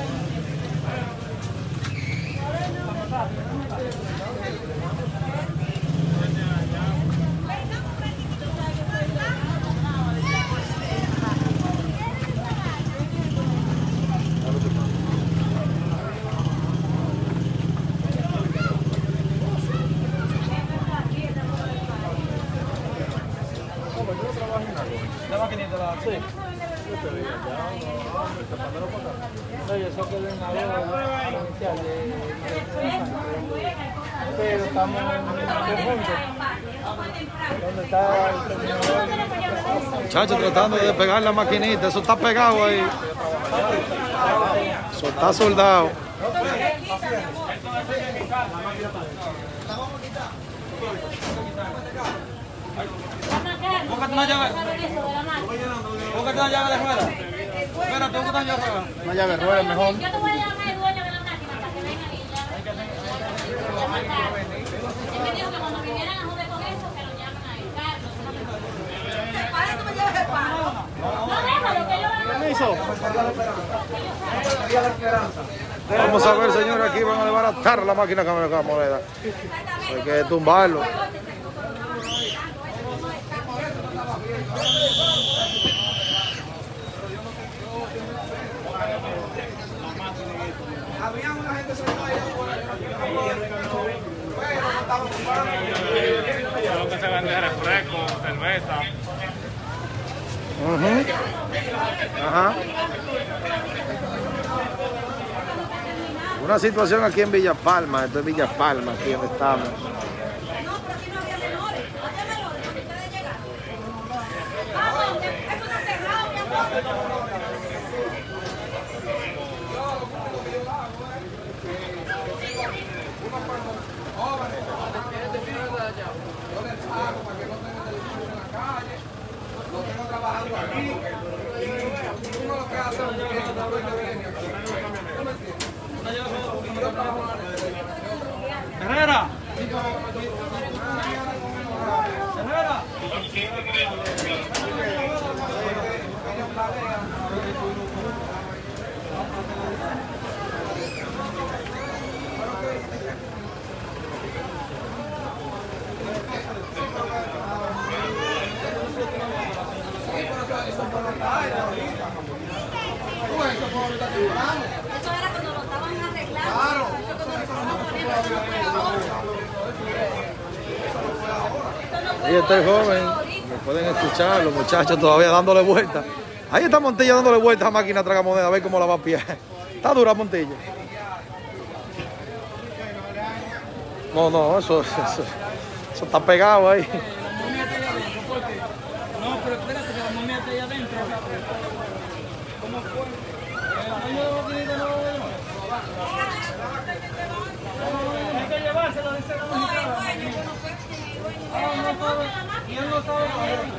La maquinita la sí. No, yo sé que ven a ver provincial pero estamos en conjunto. ¿Dónde Muchachos tratando de despegar la maquinita, eso está pegado ahí. Eso está soldado. Búscate una llave. Búscate una llave de rueda. Espérate, búscate una llave de rueda. Una llave de rueda mejor. Yo te voy a llamar al dueño de la máquina para que venga y ya. Él me dijo que cuando vinieran a joder con eso, que lo llamen a él. Carlos, ¿para qué tú me llevas el palo? No, déjalo, que yo Vamos a ver, señores, aquí van a desbaratar la máquina de moneda. Hay que tumbarlo. Lo que se vende refresco, cerveza. Ajá. Una situación aquí en Villa Palma, esto es Villa Palma, aquí donde estamos. No, pero aquí no había menores. No había menores cuando ustedes llegaron. ¿A dónde? Esto está cerrado, mi amor. Herrera. Herrera. Eso era cuando lo estaban arreglando. Ahí está el joven, me pueden escuchar, los muchachos todavía dándole vueltas. Ahí está Montilla dándole vueltas a máquina tragamoneda, a ver cómo la va a pillar. Está dura Montilla. No, eso está pegado ahí. No, pero espérate que la momia está ahí adentro. ¿Cómo fue? ¿El dueño de la maquinita no lo veo? Hay que llevárselo, dice la mexicana. Y él no sabe.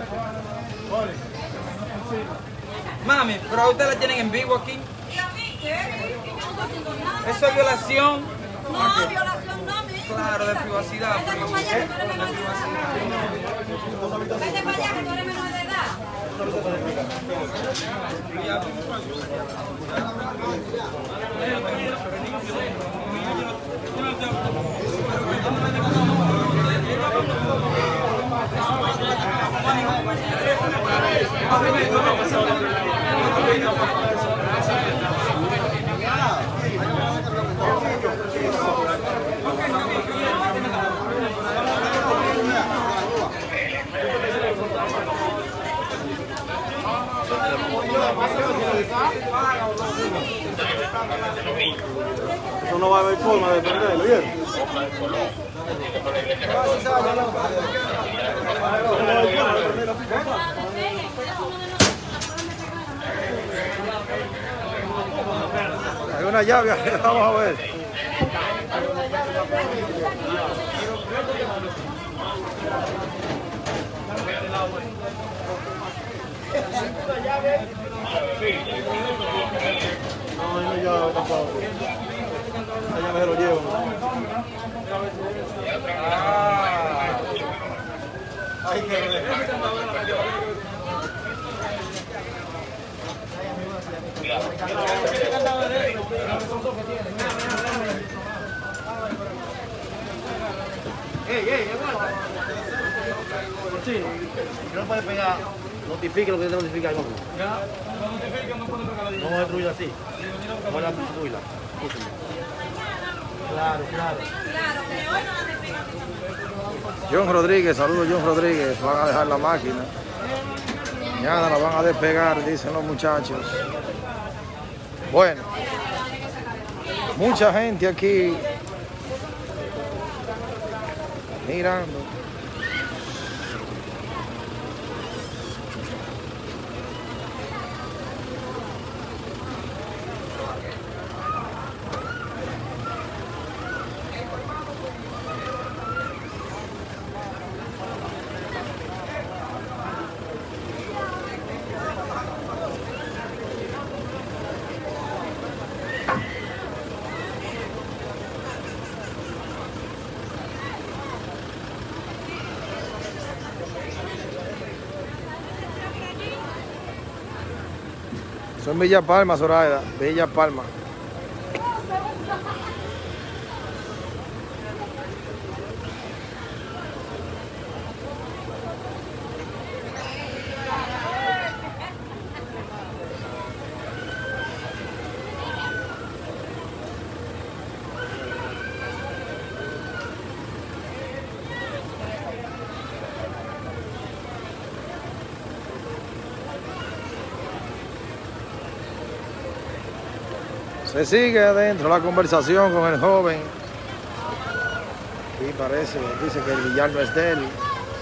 Mami, pero a usted la tienen en vivo aquí. ¿Y a mí qué? Yo no estoy haciendo nada. Eso es violación. No, violación no, mi hijo. Claro, de privacidad. Vete para allá, que tú eres menor de edad. Vete para allá, que tú eres menor de edad. Eso no va a haber forma de prenderlo, ¿bien? Hay una llave ahí, vamos a ver. No, no llave tampoco. La llave se lo llevo. Ay, qué Sí, no puede pegar. Notifique lo que tiene que notificar. No vamos a destruirla así. Vamos a destruirla. Claro. John Rodríguez, saludos John Rodríguez. Van a dejar la máquina. Mañana la van a despegar, dicen los muchachos. Bueno, mucha gente aquí mirando. Eso en Villa Palma, Zoraida. Villa Palma. Se sigue adentro la conversación con el joven. Y parece, dice que el billar no es de él.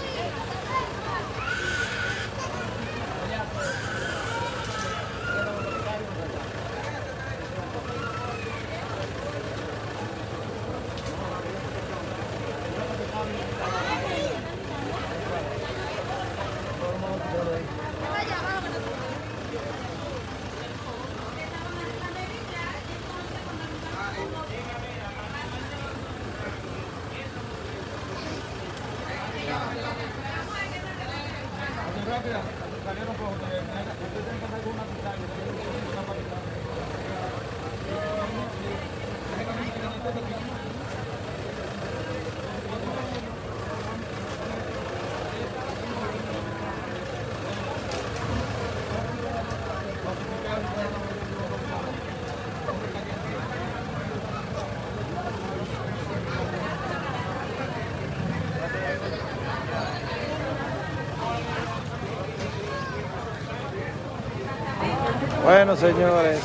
Bueno, señores.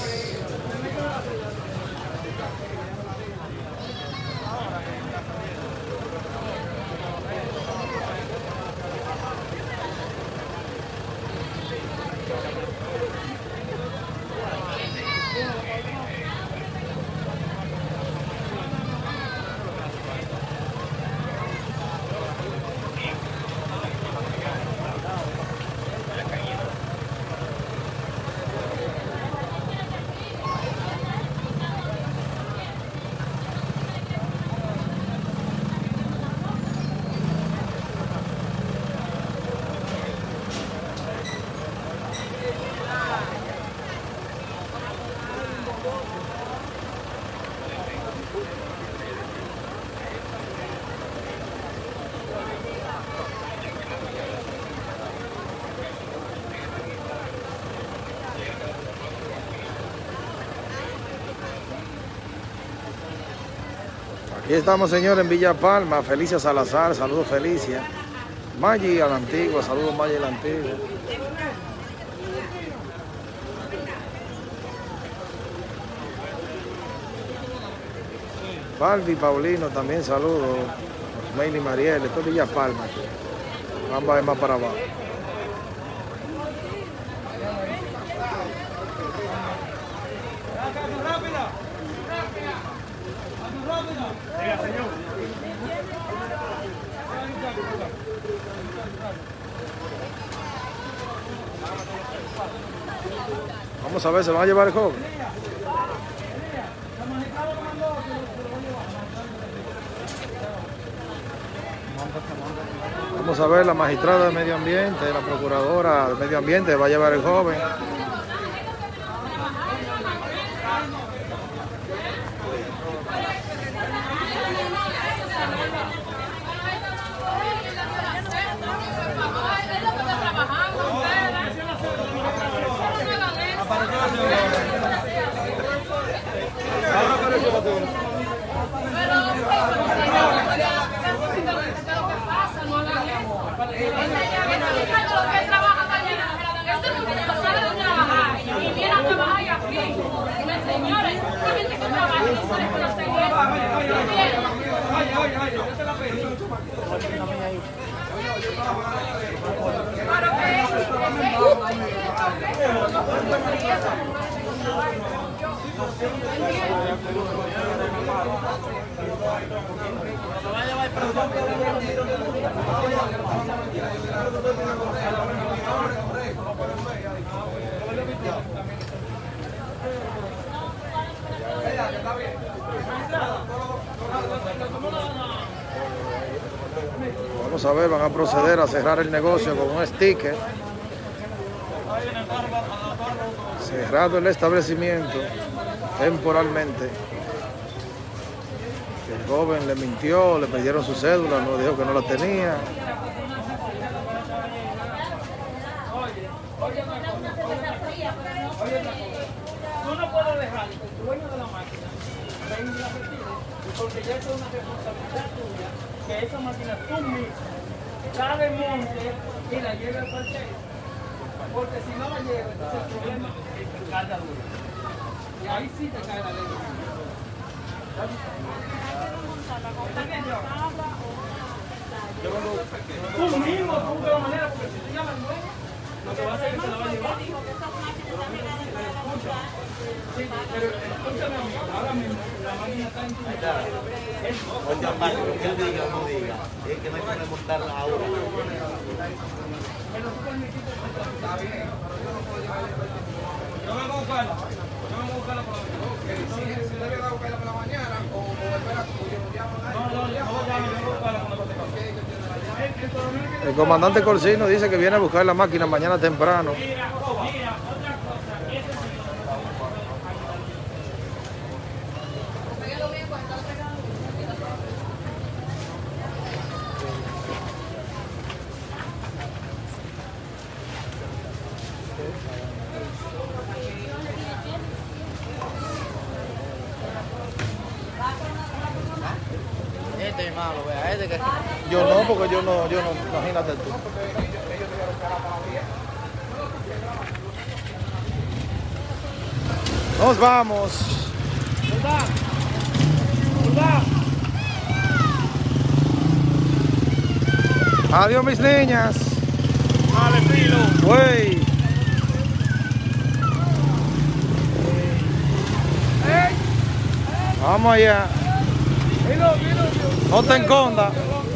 Aquí estamos, señores, en Villa Palma. Felicia Salazar, saludos Felicia. Maggi a la Antigua, saludos Maggi a la Antigua. Balbi Paulino también saludos. Osmeili Mariel, esto es Villa Palma. Vamos a ver más para abajo. Vamos a ver, ¿se van a llevar el joven? Vamos a ver, la magistrada de Medio Ambiente, la procuradora de Medio Ambiente va a llevar el joven. Vamos a ver, van a proceder a cerrar el negocio con un sticker. Cerrado el establecimiento temporalmente. El joven le mintió, le pidieron su cédula, no dijo que no la tenía. Tú no puedes dejar que el dueño de la máquina venga y la retire, porque ya es una responsabilidad tuya que esa máquina tú mismo la desmonte y la lleve al parqueo. Porque si no la lleva, entonces el problema es que carga dura. Y ahí sí te cae la ley. Tú mismo, tú de la manera, porque si tú llamas al dueño, lo que va a hacer es que se la va a llevar. Sí, pero escúchame, amigo, ahora mismo la máquina está en tu casa. Oye, aparte, lo que él diga o no diga, es que no hay que montarla ahora. Pero tú permitiste que está bien. Yo vengo a buscarla. Yo vengo a buscarla por la mañana. Si debe dar a buscarla por la mañana o espera como yo lo llamo. No, yo vengo a buscarla cuando te pase. El comandante Corsino dice que viene a buscar la máquina mañana temprano. Este es malo, vea, este que... Yo no, porque yo no, imagínate tú. Nos vamos. Adiós, mis niñas. Vale, filo. Güey. Vamos allá. No te escondas.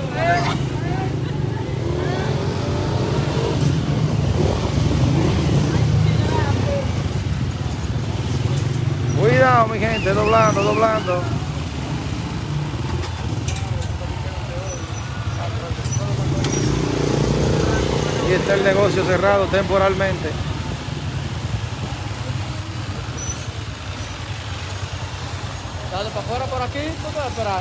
Cuidado, mi gente, doblando, doblando. Y está el negocio cerrado temporalmente. Dale para afuera por aquí, tú puedes esperar.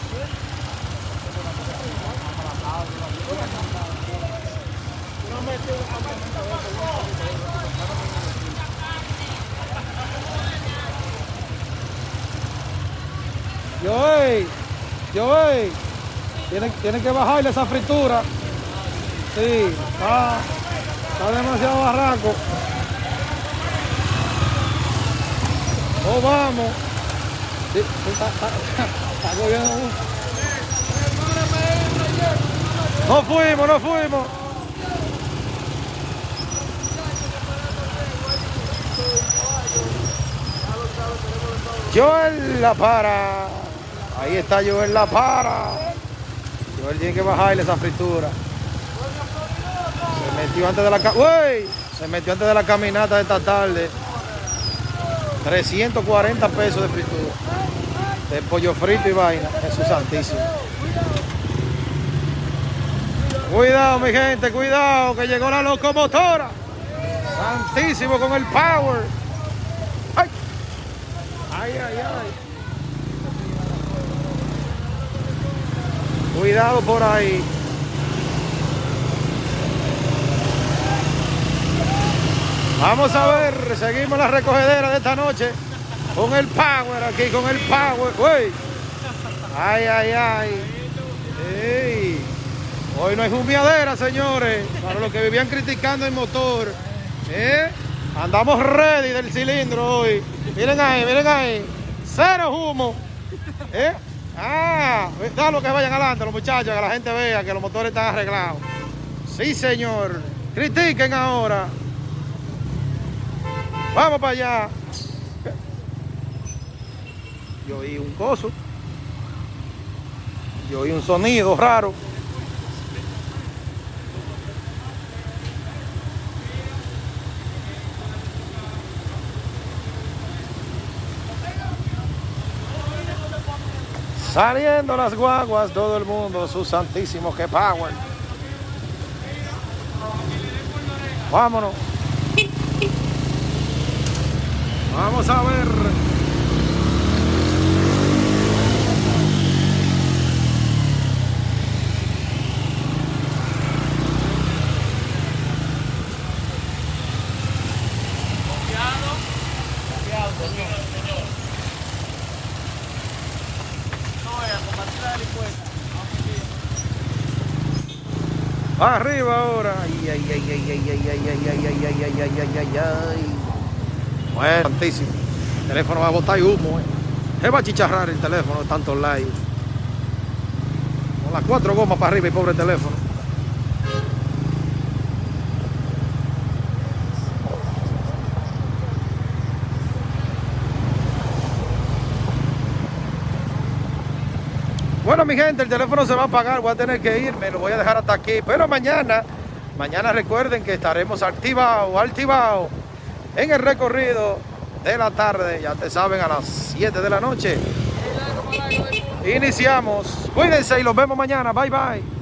Joey, tiene que bajarle esa fritura. Sí, está demasiado barraco. Oh, vamos. Sí, está cogiendo. No fuimos. Joel la para. Ahí está Joel la para. Joel tiene que bajarle esa fritura. Se metió antes de la caminata de esta tarde. 340 pesos de fritura. De pollo frito y vaina. Jesús santísimo. Cuidado, mi gente, cuidado, que llegó la locomotora. Santísimo con el power. Ay. Cuidado por ahí. Vamos a ver, seguimos la recogedera de esta noche. Con el power aquí, con el power. Uy. Ay. Ey. Hoy no hay humeadera, señores. Para los que vivían criticando el motor. Andamos ready del cilindro hoy. Miren ahí. Cero humo. Déjalo que vayan adelante los muchachos, que la gente vea que los motores están arreglados. Sí, señor. Critiquen ahora. Vamos para allá. Yo oí un coso. Yo oí un sonido raro. Saliendo las guaguas, todo el mundo, su santísimo que power. Vámonos. Vamos a ver. Confiado, señor. No voy a combatir la delincuencia. Arriba ahora. Ay, ay, ay, ay, ay, ay, ay, ay, ay, ay, ay, ay, ay, ay, ay. Bueno, tantísimo. El teléfono va a botar humo. Se va a chicharrar el teléfono de tantos likes. Con las 4 gomas para arriba y pobre teléfono. Bueno, mi gente, el teléfono se va a apagar, voy a tener que irme, lo voy a dejar hasta aquí. Pero mañana recuerden que estaremos activados en el recorrido de la tarde, ya te saben, a las 7 de la noche. Iniciamos. Cuídense y los vemos mañana. Bye, bye.